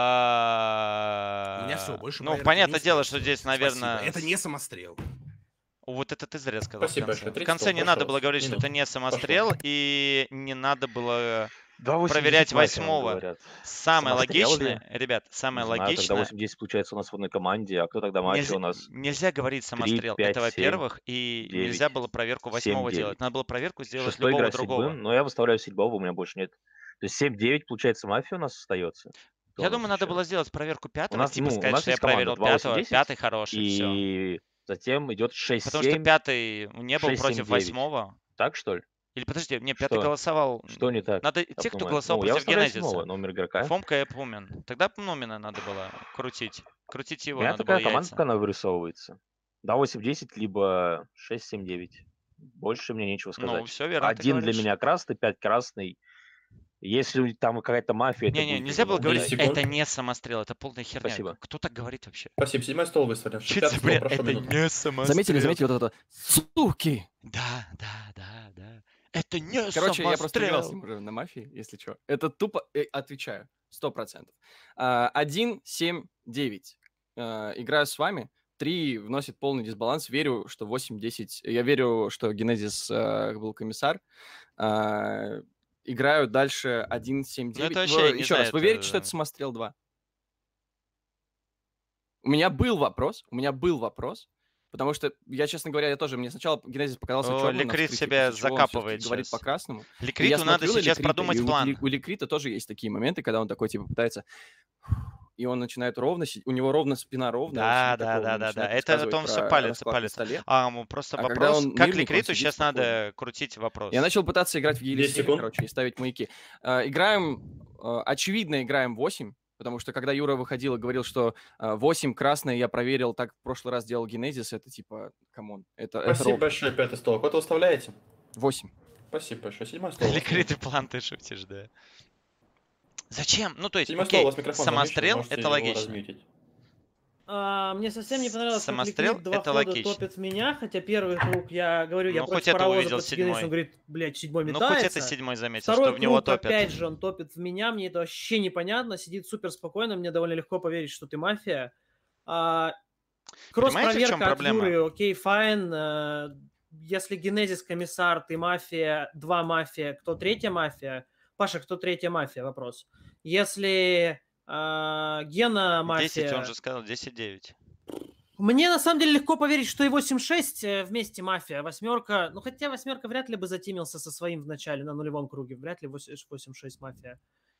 меня все, больше Ну, проверки понятное не дело, успел что здесь, сделать. наверное... Спасибо. Это не самострел. Вот это ты зря сказал Спасибо в конце. большое. В 30 конце секунд, не прошу надо вас. было говорить, что Минута. это не самострел, и не надо было 2.80 проверять мафия, нам 8-го. говорят. Самое Самострел ли? логичное, ребят, самое Не знаю, тогда логичное... 8-10 получается у нас в одной команде, а кто тогда мафия Нельзя, у нас? нельзя говорить самострел, 5, это 7, во-первых, и 9, нельзя было проверку 8-го 7, 9. делать. Надо было проверку сделать Шестой любого игра другого. седьмым, но я выставляю седьмого, у меня больше нет. То есть 7-9, получается, мафия у нас остается. Кто Я у нас думаю, надо еще? было сделать проверку У пятого, нас, типа ну, у сказать, нас что я есть команда проверил 2, 8, пятого, 10, пятый хороший, все. и затем идет 6-7, Потому что пятый не был 6-7, против 9. восьмого. Так, что ли? Или подожди, не, пятый Что? голосовал. Что не так? Надо Как тех, кто думаешь? голосовал Ну, я против выставляю седьмого, Генезиса. номер игрока. Фомка и Пумен. Тогда Пномина надо было крутить. Крутить У его меня надо было такая команда яйца. пока она вырисовывается. Да, 8-10, либо 6-7-9. Больше мне нечего сказать. Ну, все верно ты Один для говоришь. меня красный, 5 красный. Если там какая-то мафия, это Не-не, будет нельзя было уже говорить, 10 секунд. это не самострел, это полная херня. Спасибо. Кто так говорит вообще? Спасибо. 7 стол выставлен. Чё 5 за стол, бред? прошу Это минуту. не самострел. Заметили вот это? Суки! Да. Это не Короче, я просто играл с самострел. ним уже на мафии, если что. Это тупо, отвечаю, 100%. 1-7-9. Играю с вами. 3 вносит полный дисбаланс. Верю, что 8-10. Я верю, что Генезис был комиссар. Играю дальше 1-7-9. Ну, это вообще, я не Еще знаю, раз, вы верите, что это... это самострел 2? У меня был вопрос, потому что я, честно говоря, мне сначала Генезис показался О, черным на Ликрит вскрытии, себя после чего он всё-таки закапывает говорит сейчас. по-красному. И я Ликриту надо смотрю на сейчас Ликрита, продумать и у план. Ликрита тоже есть такие моменты, когда он такой, типа, пытается... И он начинает ровно, у него ровно спина ровная, он Да, сидит так да, ровно, да, да, да. начинает Это рассказывать он все про палится, расклад на палится. столе. Просто А когда вопрос, он как мирник, он Ликриту сидит сейчас спокойно. надо крутить вопрос? Я начал пытаться играть в 10 ELC, секунд. короче, и ставить маяки. Очевидно, играем 8, потому что когда Юра выходил и говорил, что 8 красное, я проверил, так в прошлый раз делал Генезис, это типа, камон, это Спасибо рок. большое, 5-й стол. Кого-то выставляете? 8. Спасибо большое. 7-й стол. Ликритый план, ты шутишь, да. Зачем? Ну, то есть, 7-й стол, у окей, вас микрофон самострел замечен, это можете его логично. размьютить. Мне совсем не понравилось, как Самострел Ликвид 2 это хода логично. топит в меня, хотя первый круг я говорю, я Ну, хоть против это паровоза, увидел против Генезиса, он седьмой. говорит, блядь, седьмой Ну, хоть это метается. седьмой заметил, Второй что в него круг, топят. опять же, он топит в меня, мне это вообще непонятно, сидит супер спокойно, мне довольно легко поверить, что ты мафия. Понимаете, в чем Кросс-проверка от проблема? Юры, окей, файн. Если Генезис комиссар, ты мафия, 2 мафия, кто третья мафия? Паша, кто третья мафия? Вопрос. Если Гена 10, мафия... он же сказал, 10-9. Мне на самом деле легко поверить, что и 8-6 вместе мафия. 8, ну хотя 8 вряд ли бы затимился со своим в начале на нулевом круге. Вряд ли 8-6 мафия.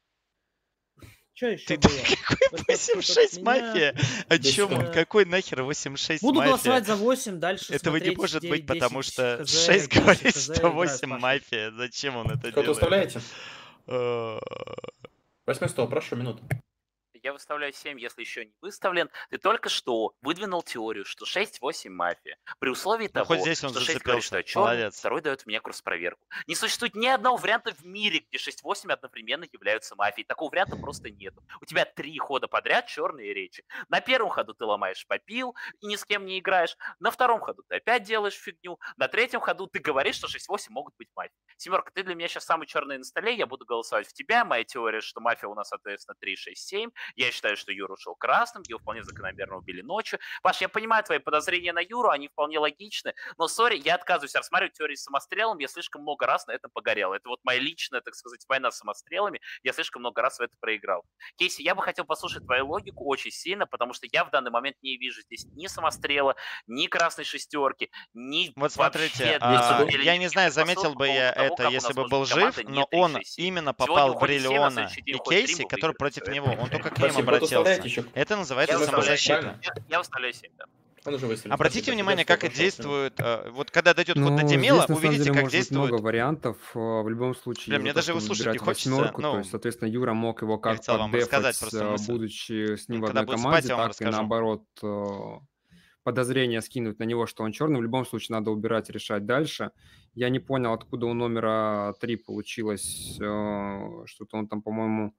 Что еще Ты было? какой 8-6 мафия? О чем он? Какой нахер 8-6 Буду мафия? голосовать за 8, дальше Этого не смотреть может быть, 9-10 потому что хз, 6 10 говорит, хз, что играю с 8 Пашей. мафия. Зачем он это Кого-то делает? выставляете? Э, 8-й стол, прошу, минуту. Я выставляю 7, если еще не выставлен. Ты только что выдвинул теорию, что 6-8 мафия. При условии Ну, хоть того, здесь он что 6 говорит, что я зацепился. черный, Молодец. второй дает мне кросс-проверку. Не существует ни одного варианта в мире, где 6-8 одновременно являются мафией. Такого варианта просто нету. У тебя 3 хода подряд черные речи. На первом ходу ты ломаешь попил и ни с кем не играешь. На втором ходу ты опять делаешь фигню. На третьем ходу ты говоришь, что 6-8 могут быть мафией. Семерка, ты для меня сейчас самый черный на столе, я буду голосовать в тебя. Моя теория, что мафия у нас, соответственно, 3-6-7. Я считаю, что Юра ушел красным, его вполне закономерно убили ночью. Паш, я понимаю твои подозрения на Юру, они вполне логичны, но, сори, я отказываюсь рассматривать теории с самострелом, я слишком много раз на этом погорел. Это вот моя личная, так сказать, война с самострелами, я слишком много раз в это проиграл. Кейси, я бы хотел послушать твою логику очень сильно, потому что я в данный момент не вижу здесь ни самострела, ни красной шестерки, ни Вот смотрите, вообще... я не знаю, заметил бы я это, если бы был жив, но он именно попал в Релиона и Кейси, который против него. Он только к ним Спасибо, кого-то выставляете обратился. еще? Это называется Я выставляю самозащита. Я выставляю 7, да. Он уже выставлен. Обратите Спасибо. внимание, 10-й как стол, и прошу, действует. Вот когда дойдет ход Ну, до здесь Демела, на самом увидите, деле как может быть много действует. вариантов. В любом случае, Бля, мне за то, даже чтобы его слушать не выбирать хочется. восьмерку, то Ну, есть, соответственно, Юра мог его я как хотел вам рассказать поддефать, просто мысль. будучи с ним в Когда одной буду спать, команде, я вам так и расскажу. наоборот подозрение скинуть на него, что он черный. В любом случае надо убирать, решать дальше. Я не понял, откуда у номера 3 получилось, что-то он там, по-моему,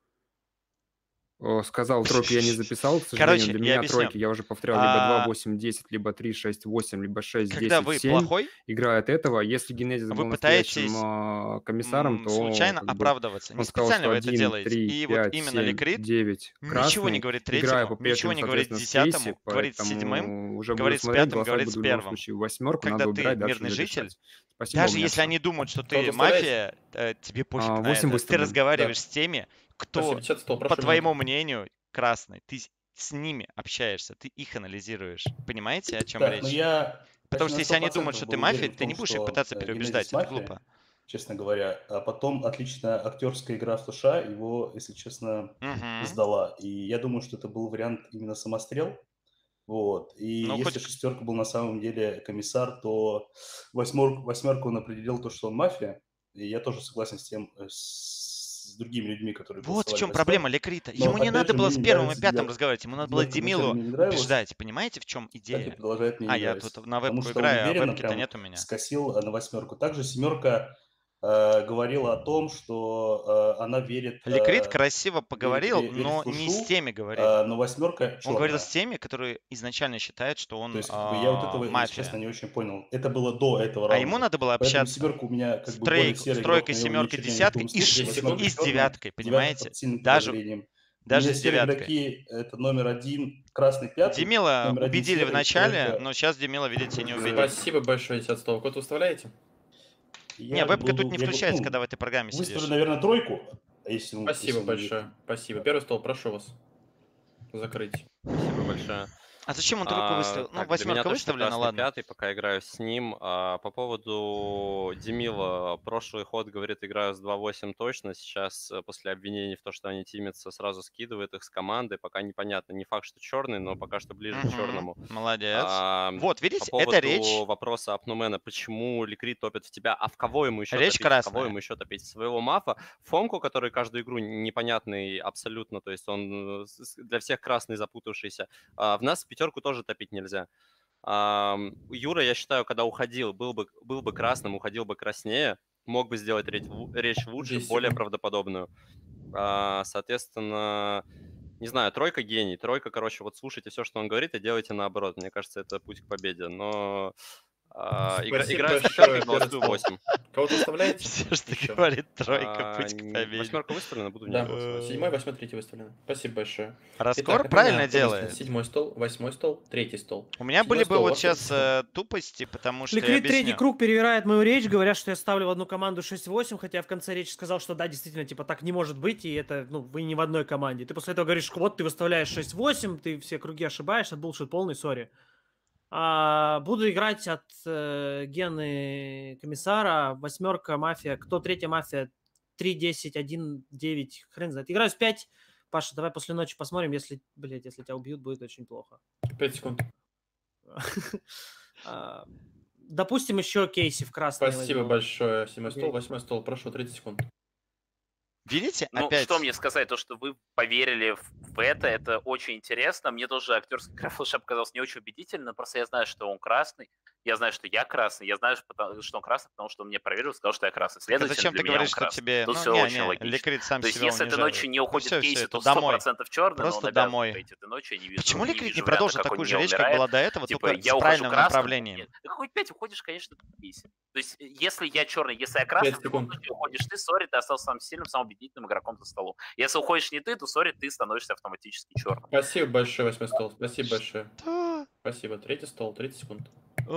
сказал тройку, я не записал, к сожалению. Короче, Для я меня объясню. тройки, я уже повторял, либо 2, А, 8, 10, либо 3, 6, 8, либо 6, Когда 10, вы 7 плохой, играет этого. Если Генезис вы был настоящим пытаетесь комиссаром, то случайно как бы оправдываться. Не он сказал, специально что вы это 1, делаете. 3, И вот 5, именно 7, Ликрит 9 ничего не красный, говорит играя третьему, по ничего прежнему, не говорит соответственно, с десятому, Кейси, говорит с седьмым, поэтому уже буду говорит с смотреть, пятым, голосовать говорит с буду в любом первым. случае восьмерку, Когда надо ты убирать, дальше мирный уже житель, решать. Спасибо, у даже меня если все. они думают, что Кого-то ты выставляете? мафия, тебе пофиг на 8 это. Ты выставлен. Да. разговариваешь с теми, Спасибо, кто, 10-й стол, по прошу, твоему минуту. мнению, красный. Ты с ними общаешься, ты их анализируешь. Понимаете, о чем Так, но речь? я Потому почти что на если они думают, 100% что ты был мафия, уверен в ты не том, будешь их что пытаться Генезис переубеждать. Это мафия, глупо. честно говоря. А потом отличная актерская игра в Туша его, если честно, Мгм. сдала. И я думаю, что это был вариант именно самострел. Вот. И Ну, если хоть шестерка был на самом деле комиссар, то восьмерку он определил то, что он мафия. И я тоже согласен с тем, с другими людьми, которые вот в голосовали чем восьмерку. проблема Ликрита. Но Ему не опять надо же, было мне с не первым и нравится пятым девятка. разговаривать, ему надо было Девятка вначале Демилу мне не нравилась. убеждать. Понимаете, в чем Кстати, идея? продолжает мне А, не я нравиться. тут на Потому вебку что он играю, а уверенно вебки-то прям нет у меня. скосил на восьмерку. Также семерка говорила о том, что она верит... Ликрит красиво поговорил, верит но в не с душу, теми говорил. но восьмерка Он говорил с черная. теми, которые изначально считают, что То он есть, как бы, я вот этого, если честно, мафия. не очень понял. Это было до этого А ему раунда. надо было Поэтому общаться семерка у меня как с бы более серый игрок, тройкой, на него семеркой, ничего не десяткой и помстишь. Восьмерка и с черная, девяткой, девятка понимаете? под сильным Даже, подозрением. У даже меня с серые девяткой. игроки это номер 1, красный 5, Демила номер 1 убедили в серый, начале, тройка. но сейчас Демила, видите, не убедили. Спасибо большое, 10 стол. Код выставляете? Не, Я вебка тут буду, не я, включается, ну, когда в этой программе выставлю, сидишь. наверное, тройку. Если, ну, Спасибо если он будет. большое. Спасибо. Первый стол, прошу вас закрыть. Спасибо большое. А зачем он тройку выставил? Ну, Так, для меня восьмерка точно выставлена, красный ладно. пятый, пока играю с ним. По поводу Демила, прошлый ход, говорит, играю с 2-8 точно. Сейчас после обвинений в том, что они тимятся, сразу скидывает их с команды. Пока непонятно. Не факт, что черный, но пока что ближе к черному. Молодец. Вот, По видите, поводу это речь. вопроса Апнумена, почему Ликрит топит в тебя, а в кого ему еще Речь топить? В кого красная. ему еще топить? Своего мафа? Фомку, который каждую игру непонятный абсолютно, то есть он для всех красный, запутавшийся. В нас в пятерку тоже топить нельзя. Юра, я считаю, когда уходил, был бы красным, уходил бы краснее, мог бы сделать речь лучше, 10 более секунд. правдоподобную. Соответственно, не знаю, тройка гений. Тройка, короче, вот слушайте все, что он говорит, и делайте наоборот. Мне кажется, это путь к победе. Но Спасибо играю с большое, пятеркой, голосую первый 8. Кого-то выставляете? Все, что Еще. говорит тройка, путь к победе. Восьмерка выставлена, буду в Да, нее голосовать. 7, 8, 3 выставлены. Спасибо большое. Раскор Итак, правильно напоминаю, кто делает. 7 стол, 8 стол, 3 стол. У меня 7 были бы стол, вот ваш сейчас 30 тупости, потому что я Ликрит третий объясню. круг перевирает мою речь, говорят, что я ставлю в одну команду 6-8, хотя я в конце речи сказал, что да, действительно, типа, так не может быть, и это, ну, вы не в одной команде. Ты после этого говоришь, вот ты выставляешь 6-8, ты все круги ошибаешься, булшит полный, сори. Буду играть от Гены Комиссара, восьмерка, мафия, кто третья мафия, 3-10, 1-9, хрен знает. Играю с 5. Паша, давай после ночи посмотрим, если, блядь, если тебя убьют, будет очень плохо. 5 секунд. Допустим, еще Кейси в красный. Спасибо возьму. большое. 7 стол, 8 стол. Прошу, 30 секунд. Видите, Ну, опять. что мне сказать, то, что вы поверили в это очень интересно. Мне тоже актерский игра Флэша показалась не очень убедительно, просто я знаю, что он красный, я знаю, что я красный, я знаю, что он красный, потому что он мне проверил, сказал, что я красный. Так а Следовательно, зачем для ты меня он говоришь, что красный. тебе... Тут Ну, все очень логично. Ликрит сам То есть, себя если этой унижает. ночью не Ну, уходит всё, Кейси, всё, то это домой. 100% черный, но он Просто обязан домой. уходить этой ночью, я не вижу. Почему не Ликрит не вижу продолжил варианта, как такую он же не речь, как умирает. была до этого, Типа, только я с ухожу правильным красным. направлением? Нет, да какой 5 уходишь, конечно, к Кейси. То есть, если я черный, если я красный, 5 в любом секунд. случае уходишь ты, сори, ты остался самым сильным, самым убедительным игроком за столом. Если уходишь не ты, то, сори, ты становишься автоматически черным. Спасибо большое, 8 стол. Спасибо большое. Что? Спасибо. 3 стол, 30 секунд.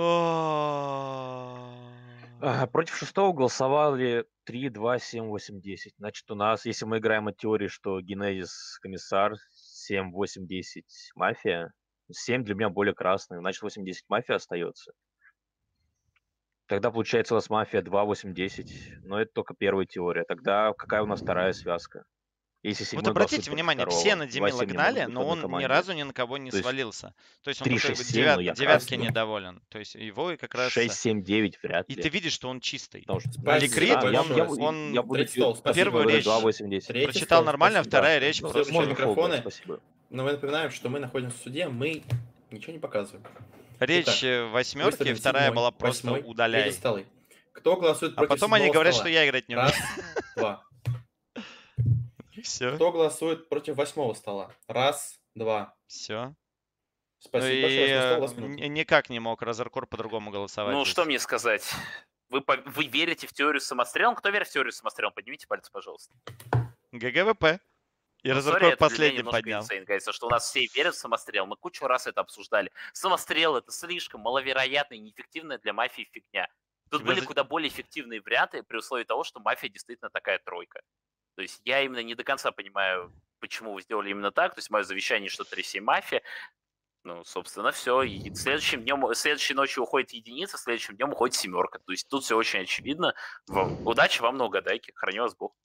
Против шестого голосовали 3, 2, 7, 8, 10. Значит, у нас, если мы играем от теории, что Генезис комиссар, 7, 8, 10 мафия, 7 для меня более красный, значит 8, 10 мафия остается. Тогда получается у нас мафия 2, 8, 10. Но это только первая теория. Тогда какая у нас вторая связка? Если Вот седьмой обратите голосует против внимание, второго, все на Демила 2, 7 не гнали, может быть в но одной он ни команде. разу ни на кого не То есть свалился. То есть он 3, только 6, 7, но я девятки красный. недоволен. То есть его и как раз... 6, 7, 9 вряд И ли. ты видишь, что он чистый. Потому что, А Ликрит, Спасибо большое. он я буду 30 стол, спасибо. первую говорю, речь 2, 8, 10. Третий прочитал стол, нормально, спасибо. вторая речь Ну, просто... можно Микрофон, микрофоны. спасибо. Но мы напоминаем, что мы находимся в суде, мы ничего не показываем. Речь Итак, восьмерки, выставлен вторая 7, была просто 8, удаляй. 3 столы. Кто голосует А против потом они 7 говорят, стола? что я играть не умею. Раз, два. И все. Кто голосует против 8 стола? Раз, два. Все. Спасибо большое, 8 стол, у вас минута. Никак не мог Разоркор по-другому голосовать. Ну, здесь. что мне сказать? Вы верите в теорию самострелом? Кто верит в теорию самострелом? Поднимите пальцы, пожалуйста. ГГВП. И Ну, Разоркор sorry, это для меня последним немножко поднял. insane, говорится, что у нас все верят в самострел. Мы кучу раз это обсуждали. Самострел — это слишком маловероятная и неэффективная для мафии фигня. Тут Тебя были куда более эффективные варианты при условии того, что мафия действительно такая тройка. То есть я именно не до конца понимаю, почему вы сделали именно так. То есть мое завещание, что 3-7 мафия. Ну, собственно, все. И следующей ночью уходит единица, следующим днем уходит семерка. То есть тут все очень очевидно. Удачи вам на угадайке. Храни вас Бог.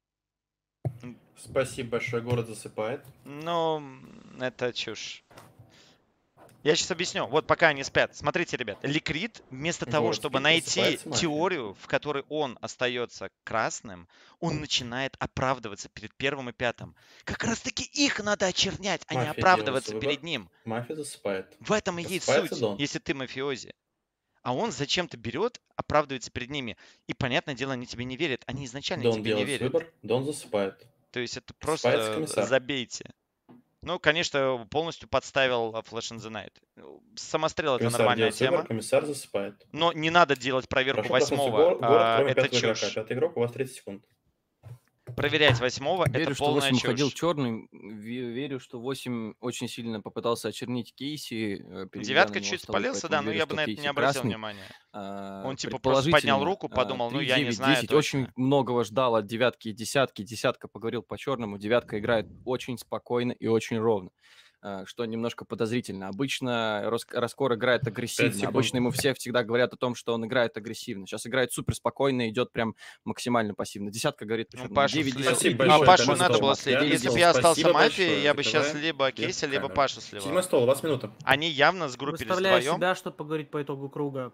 Спасибо большое, город засыпает. Ну, это чушь. Я сейчас объясню. Вот пока они спят. Смотрите, ребят. Ликрит, вместо того, Город чтобы спит, найти просыпается мафия. теорию, в которой он остается красным, он начинает оправдываться перед первым и пятым. Как раз таки их надо очернять, а не Мафия оправдываться делает свой перед выбор. ним. Мафия засыпает. В этом и есть Просыпается суть, Дон. если ты мафиози. А он зачем-то берет, оправдывается перед ними. И, понятное дело, они тебе не верят. Они изначально Дон тебе не делает верят. выбор, Дон засыпает. То есть это Засыпается просто комиссар. забейте. Ну, конечно, полностью подставил Flash in the Night. Самострел — это Комиссар нормальная делает выбор, тема. комиссар засыпает. Но не надо делать проверку Прошу проснуться, восьмого. город, кроме Это пятого игрока. чушь. Пятый игрок, у вас 30 секунд. Проверять восьмого — это Верю, что полная 8 ходил чушь. черный. Верю, что 8 очень сильно попытался очернить Кейси, переведя на Девятка него чуть столы, спалился, поэтому да, но верю, я бы что на это Кейси не обратил красный. внимания. А, Он типа просто поднял руку, подумал, ну я не 3, 9, знаю 10. Очень точно. многого ждал от девятки и десятки. Десятка поговорил по черному. Девятка играет очень спокойно и очень ровно, что немножко подозрительно. Обычно Раскор играет 5 агрессивно. секунд. Обычно ему все всегда говорят о том, что он играет агрессивно. Сейчас играет супер спокойно, идет прям максимально пассивно. Десятка говорит по Ну, черному. Пашу 9, слил. 10. Спасибо А большое. Пашу Пятый надо стол. было следить. Пятый Если стол. бы я остался Спасибо мафией, большое. я бы сейчас Закрываем либо Кейси, либо веб-камеру. Пашу Седьмой сливал. стол, у вас минута. Они явно сгруппились Выставляю вдвоем. себя, чтобы поговорить по итогу круга.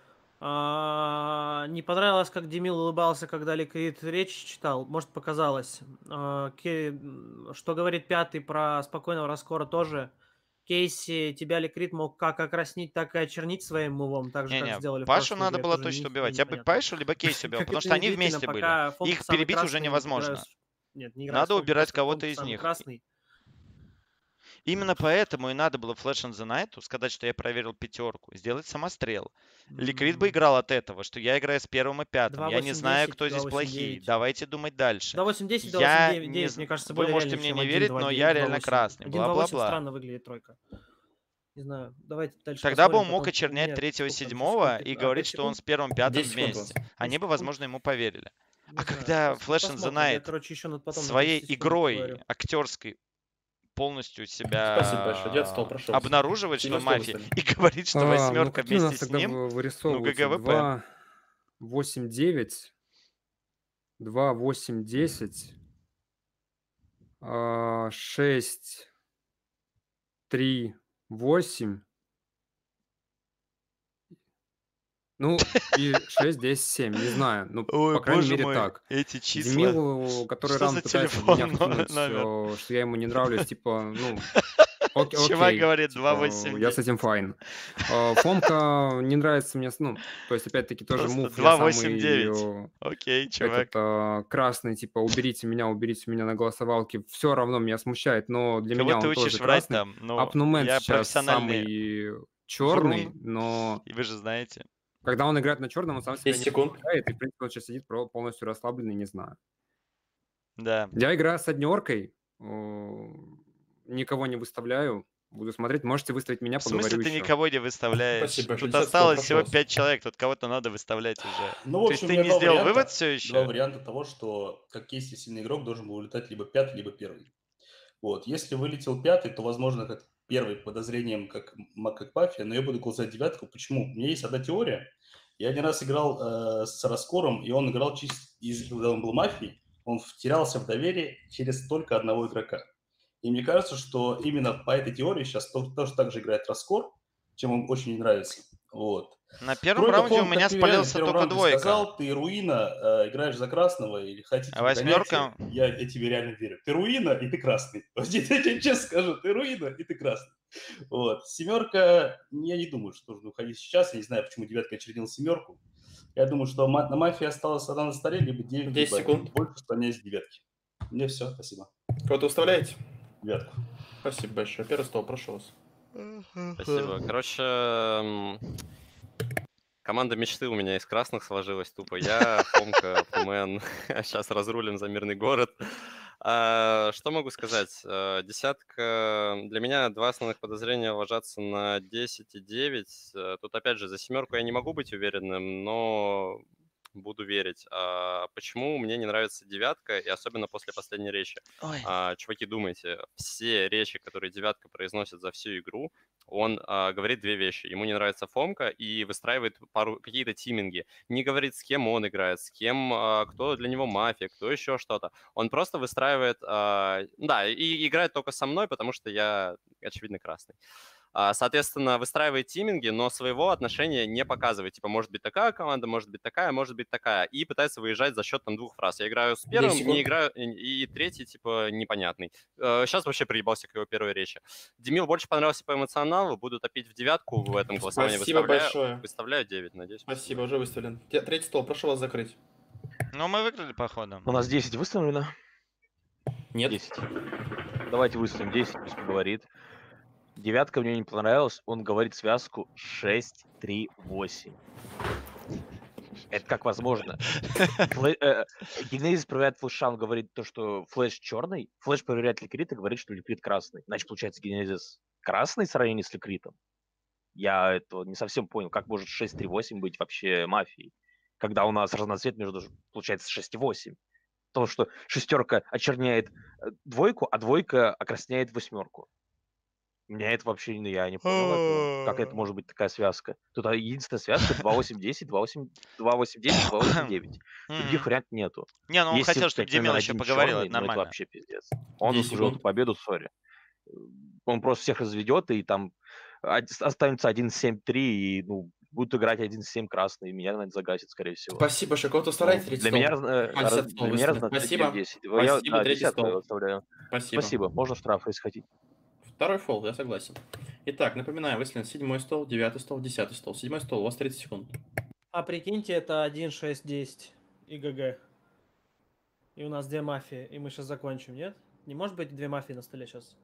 Не понравилось, как Демил улыбался, когда Ликвид речь читал. Может, показалось. Что говорит пятый про спокойного Раскора тоже. Кейси, тебя Ликвид мог как окраснить, так и очернить своим мувом, так же, как Не-не, сделали в Пашу прошлой надо игре, было тоже точно ни хера убивать. Я бы непонятно. Пашу либо Кейси убил, Как потому это что они неудивительно, вместе были. пока Фомка Их самый перебить уже красный, играю невозможно. Нет, не играю Надо с Фомкой, убирать просто кого-то Фомка из самый них. красный. Именно поэтому и надо было Flash in the Night сказать, что я проверил пятерку, сделать самострел. Ликвид бы играл от этого, что я играю с первым и пятым. Я не знаю, 2-8-10, кто здесь плохие. 2-8-9. Давайте думать дальше. 2-8-10, Я 2-8-9, не... мне кажется, Вы более можете реально, мне чем не верить, но я реально 1-2-8. красный. 1-2-8 Бла-бла-бла. странно выглядит тройка. Не знаю, давайте дальше Тогда бы посмотрим, он мог потом очернять нет, третьего, сколько там, седьмого сколько? и 5 говорить, что он секунд? с первым, пятым 10 секунд у вас. вместе. 10 Они бы, секунд? возможно, ему поверили. Не А знаю, когда Flash in the посмотрим. Я, Night короче, еще потом на своей 30 секунд игрой поговорю. актерской полностью Спасибо большое. Девятый стол себя прошел. обнаруживает, что Седьмой стол мафия, выставили. и говорит, что Ну, восьмерка какие у нас вместе с тогда ним, ну, вырисовываются? ГГВП. 2, 8, 9, 2, 8, 10, 6, 3, 8, ну и 6, 10, 7, не знаю. Ну, Ой, по крайней боже мере, мой, так. эти числа. Демилу, который Что за рано пытается телефон меня втянуть, номер? что я ему не нравлюсь, типа, ну, Чувак окей, говорит типа, я с 289. этим файн. Фомка не нравится мне, ну, то есть, опять-таки, тоже Просто мув, я самый 289. Окей, чувак. красный, типа, уберите меня на голосовалке, все равно меня смущает, но для Кого меня ты он учишь тоже врать красный. там? Ну, Апнумен я сейчас профессиональный самый черный, врун, но и вы же знаете. когда он играет на черном, он сам себя 10 не секунд. проявляет, и, в принципе, он сейчас сидит полностью расслабленный, не знаю. Да. Я играю с однеркой, никого не выставляю, буду смотреть. Можете выставить меня, В смысле поговорю ты еще. никого не выставляешь? Спасибо большое. Тут 10 стол осталось всего прошел. 5 человек, тут кого-то надо выставлять уже. Ну, в То есть общем, ты у меня не два сделал варианта. вывод все Два еще? варианта того, что как Кейси сильный игрок должен был улетать либо пятый, либо первый. Вот. Если вылетел пятый, то, возможно, как первый подозрением, как мафия, но я буду голосовать девятку. Почему? У меня есть одна теория. Я один раз играл с Раскором, и он играл чисто, когда он был мафией, он втерялся в доверие через только одного игрока. И мне кажется, что именно по этой теории сейчас тоже так же играет Раскор, чем он очень не нравится. Вот. На первом Тройка раунде у Фомка, меня ты реально в спалился первом только раунде двойка. сказал, ты Руина, играешь за красного, или хотите А вы гоняйте, восьмерка? я тебе реально верю. Ты Руина, и ты красный. Вот я тебе честно скажу, ты Руина, и ты красный. Вот. Семерка, я не думаю, что нужно уходить сейчас. Я не знаю, почему девятка очередила семерку. Я думаю, что на мафии осталась одна на столе, либо 9, 10 либо секунд. больше склоняюсь к девятке. Мне все, спасибо. Кого-то выставляете? Девятку. Спасибо большое. Первый стол прошел. Спасибо. Короче, команда мечты у меня из красных сложилась тупо. Я, Фомка, Апнумен. Сейчас разрулим за мирный город. Что могу сказать? Десятка. Для меня два основных подозрения ложатся на 10 и 9. Тут, опять же, за семерку я не могу быть уверенным, но буду верить. Почему мне не нравится девятка, и особенно после последней речи? Ой. Чуваки, думайте, все речи, которые девятка произносит за всю игру, он говорит две вещи. Ему не нравится Фомка и выстраивает какие-то тиминги. Не говорит, с кем он играет, с кем, кто для него мафия, кто еще что-то. Он просто выстраивает, да, и играет только со мной, потому что я, очевидно, красный. Соответственно, выстраивает тиминги, но своего отношения не показывает. Типа, может быть такая команда, может быть такая, может быть такая. И пытается выезжать за счет там 2 фраз. Я играю с первым, не играю, и третий, типа, непонятный. Сейчас вообще приебался к его первой речи. Демил больше понравился по эмоционалу, буду топить в 9 в этом голосовании. Спасибо большое. Выставляю 9, надеюсь. Спасибо, уже выставлен. Третий стол, прошу вас закрыть. Ну, мы выиграли, походу. У нас 10 выставлено? Нет. 10. Давайте выставим 10, пусть поговорит. 9 мне не понравилось, он говорит связку 6-3-8. Это как возможно? Генезис проверяет флеша, он говорит то, что флеш черный, флеш проверяет ликрит и говорит, что ликрит красный. Значит, получается, Генезис красный в сравнении с ликритом? Я этого не совсем понял, как может 6-3-8 быть вообще мафией, когда у нас разноцвет между, получается, 6-8. Потому что шестерка очерняет двойку, а двойка окрасняет восьмерку. Меня это вообще, я не понял, как это может быть такая связка. Тут единственная связка 2-8-10, 2-8-10, 2-8-9. Других вариантов нету. Не, ну он хотел, чтобы Демил еще поговорил, это нормально. Это вообще пиздец. Он заслужил эту победу, сори. Он просто всех разведет, и там останется 1-7-3, и будут играть 1-7 красный, и меня, наверное, загасит, скорее всего. Спасибо большое, кого-то старайтесь. Для меня Спасибо. 10. Спасибо, третий стол. Спасибо, можно штраф, если хотите. Второй фол, я согласен. Итак, напоминаю, выставлен 7 стол, 9 стол, 10 стол. 7 стол, у вас 30 секунд. А прикиньте, это 1-6-10 и ГГ. И у нас 2 мафии, и мы сейчас закончим, нет? Не может быть 2 мафии на столе сейчас?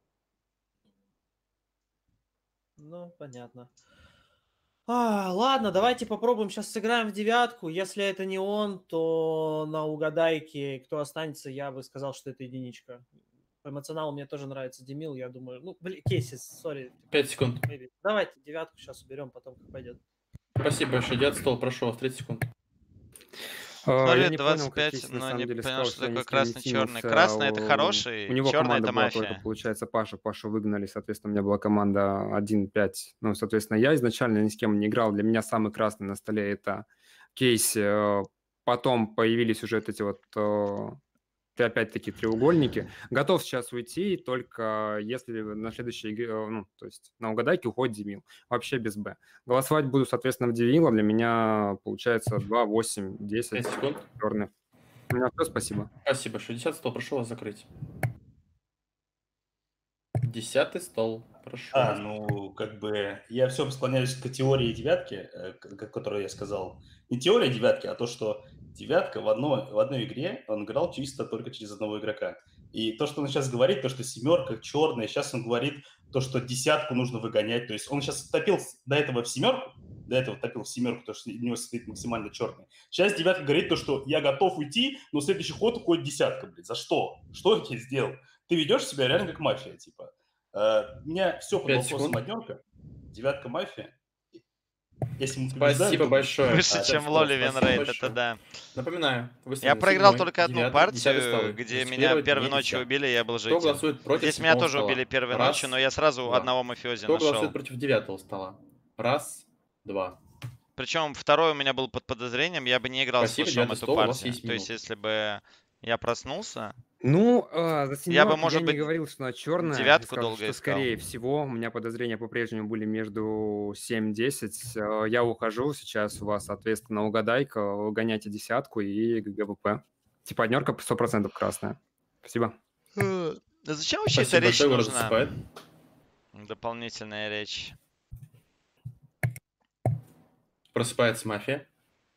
Ну, понятно. Ладно, давайте попробуем сейчас сыграем в 9. Если это не он, то на угадайке, кто останется, я бы сказал, что это единичка. По эмоционалу мне тоже нравится Демил, я думаю. Кейсис, сори. 5 секунд. Давайте 9 сейчас уберем, потом как пойдет. Спасибо большое. 9 стол, прошу вас, 30 секунд. Смотри, 25, но не понял, что такое красный-черный. Красный — это хороший, у него черный — это команда была мафия. только, получается, Пашу выгнали, соответственно, у меня была команда 1-5. Ну, соответственно, я изначально ни с кем не играл. Для меня самый красный на столе — это Кейси. Потом появились уже эти вот, опять-таки, треугольники. Готов сейчас уйти, только если на следующей игре, то есть на угадайке уходит Демил. Вообще без Б. Голосовать буду, соответственно, в Демила. Для меня получается 2, 8, 10. 5 секунд. Черный. У меня все, спасибо. Спасибо. 60 стол, прошу вас закрыть. 10 стол, прошу. Я все склоняюсь к теории 9, которую я сказал. Не теория 9, а то, что 9 в одной игре он играл чисто только через одного игрока. И то, что он сейчас говорит, то, что 7 черная, сейчас он говорит то, что 10 нужно выгонять. То есть он сейчас топил до этого в 7, топил в 7, то, что у него стоит максимально черный. Сейчас 9 говорит то, что я готов уйти, но следующий ход уходит 10, блядь. За что? Что я тебе сделал? Ты ведешь себя реально как мафия, типа. У меня все под вопросом однерка. 9 мафия. Если мы Спасибо большое. Выше, чем в Лоле Винрейт, это да. Напоминаю, я проиграл только одну партию, где меня первой ночью убили, я был жить. Здесь меня тоже убили первой ночью, но я сразу одного мафиози нашел. Кто голосует против 9 стола? Раз, два. Причем второй у меня был под подозрением, я бы не играл с флешом эту партию. То есть, если бы я проснулся... за я бы, может быть, не говорил, что она черная. Девятку долго искал. Скорее всего, у меня подозрения по-прежнему были между 7-10. Я ухожу сейчас у вас, соответственно, угадайка, гоняйте 10 и ГГВП. Типа однерка 100% красная. Спасибо. Зачем вообще эта речь нужна? Дополнительная речь. Просыпается мафия.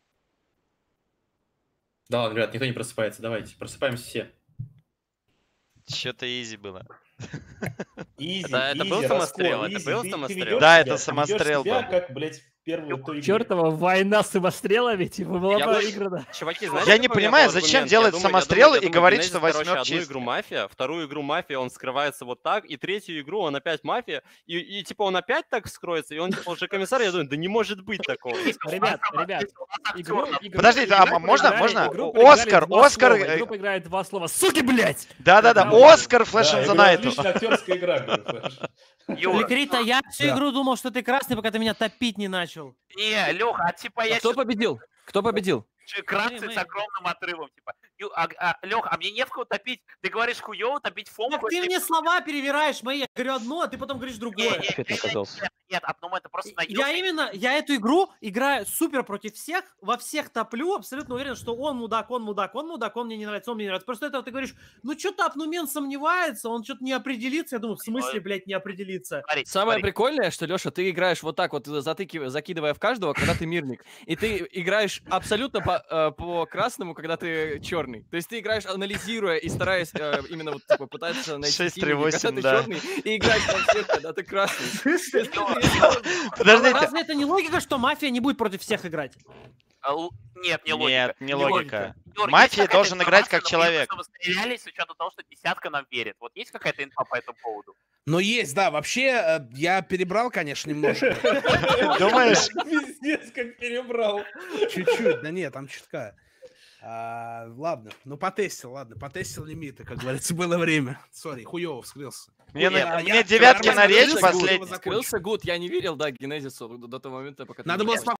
Да ладно, ребят, никто не просыпается, давайте. Просыпаемся все. Что-то изи было. Это был самострел? Это был самострел? Да, это самострел был. Как, блядь, Чертова война с самострелами, типа, была проиграна. Чуваки, знаете, я не понимаю, зачем делать самострелы и говорить, что возьмет одну игру мафия, вторую игру мафия, он скрывается вот так, и третью игру он опять мафия, и типа он опять так скроется, и он типа уже комиссар, я думаю, да не может быть такого. Ребят, игру... Подождите, а можно? Оскар! Игру играет 2 слова. Суки, блядь! Да-да-да, Оскар Flashing the Night. Отличная актерская игра, Ликрита, я всю игру думал, что ты красный, пока ты меня топить не начал. Не, Леха, типа я... Кто победил? Кто победил? Красный с огромным отрывом, типа. Лех, а мне не в кого топить. Ты говоришь хуёво топить фомку. Так ты мне слова перевираешь мои. Я говорю одно, а ты потом говоришь другое. Нет, одному это просто Я эту игру играю супер против всех, во всех топлю, абсолютно уверен, что он мудак, он мне не нравится, он мне не нравится. Просто это ты говоришь, ну что-то Апнумен сомневается, он что-то не определится. Я думаю, в смысле, блядь, не определиться? Самое прикольное, что, Леша, ты играешь вот так вот, закидывая в каждого, когда ты мирник. И ты играешь абсолютно по красному, когда ты черный. То есть ты играешь, анализируя и стараясь именно вот типа пытаться найти 6-3-8, когда ты да. черный, и играешь во всех, когда ты красный. Подождите. Разве это не логика, что мафия не будет против всех играть? Нет, не логика. Нет, не логика. Юр, Мафия есть должен какая-то играть как информация, например, человек. что вы стреляли с учетом того, что десятка нам верит. Вот есть какая-то инфа по этому поводу? Но есть, да. Вообще, я перебрал, конечно, немножко. Думаешь? Пиздец, как перебрал. Чуть-чуть, да нет, там чутка. Ладно, ну потестил лимиты, как говорится, было время. Сори, хуёво вскрылся. Мне девятки на речь последний. Скрылся гуд, я не верил, да, Генезису до того момента, пока... Надо было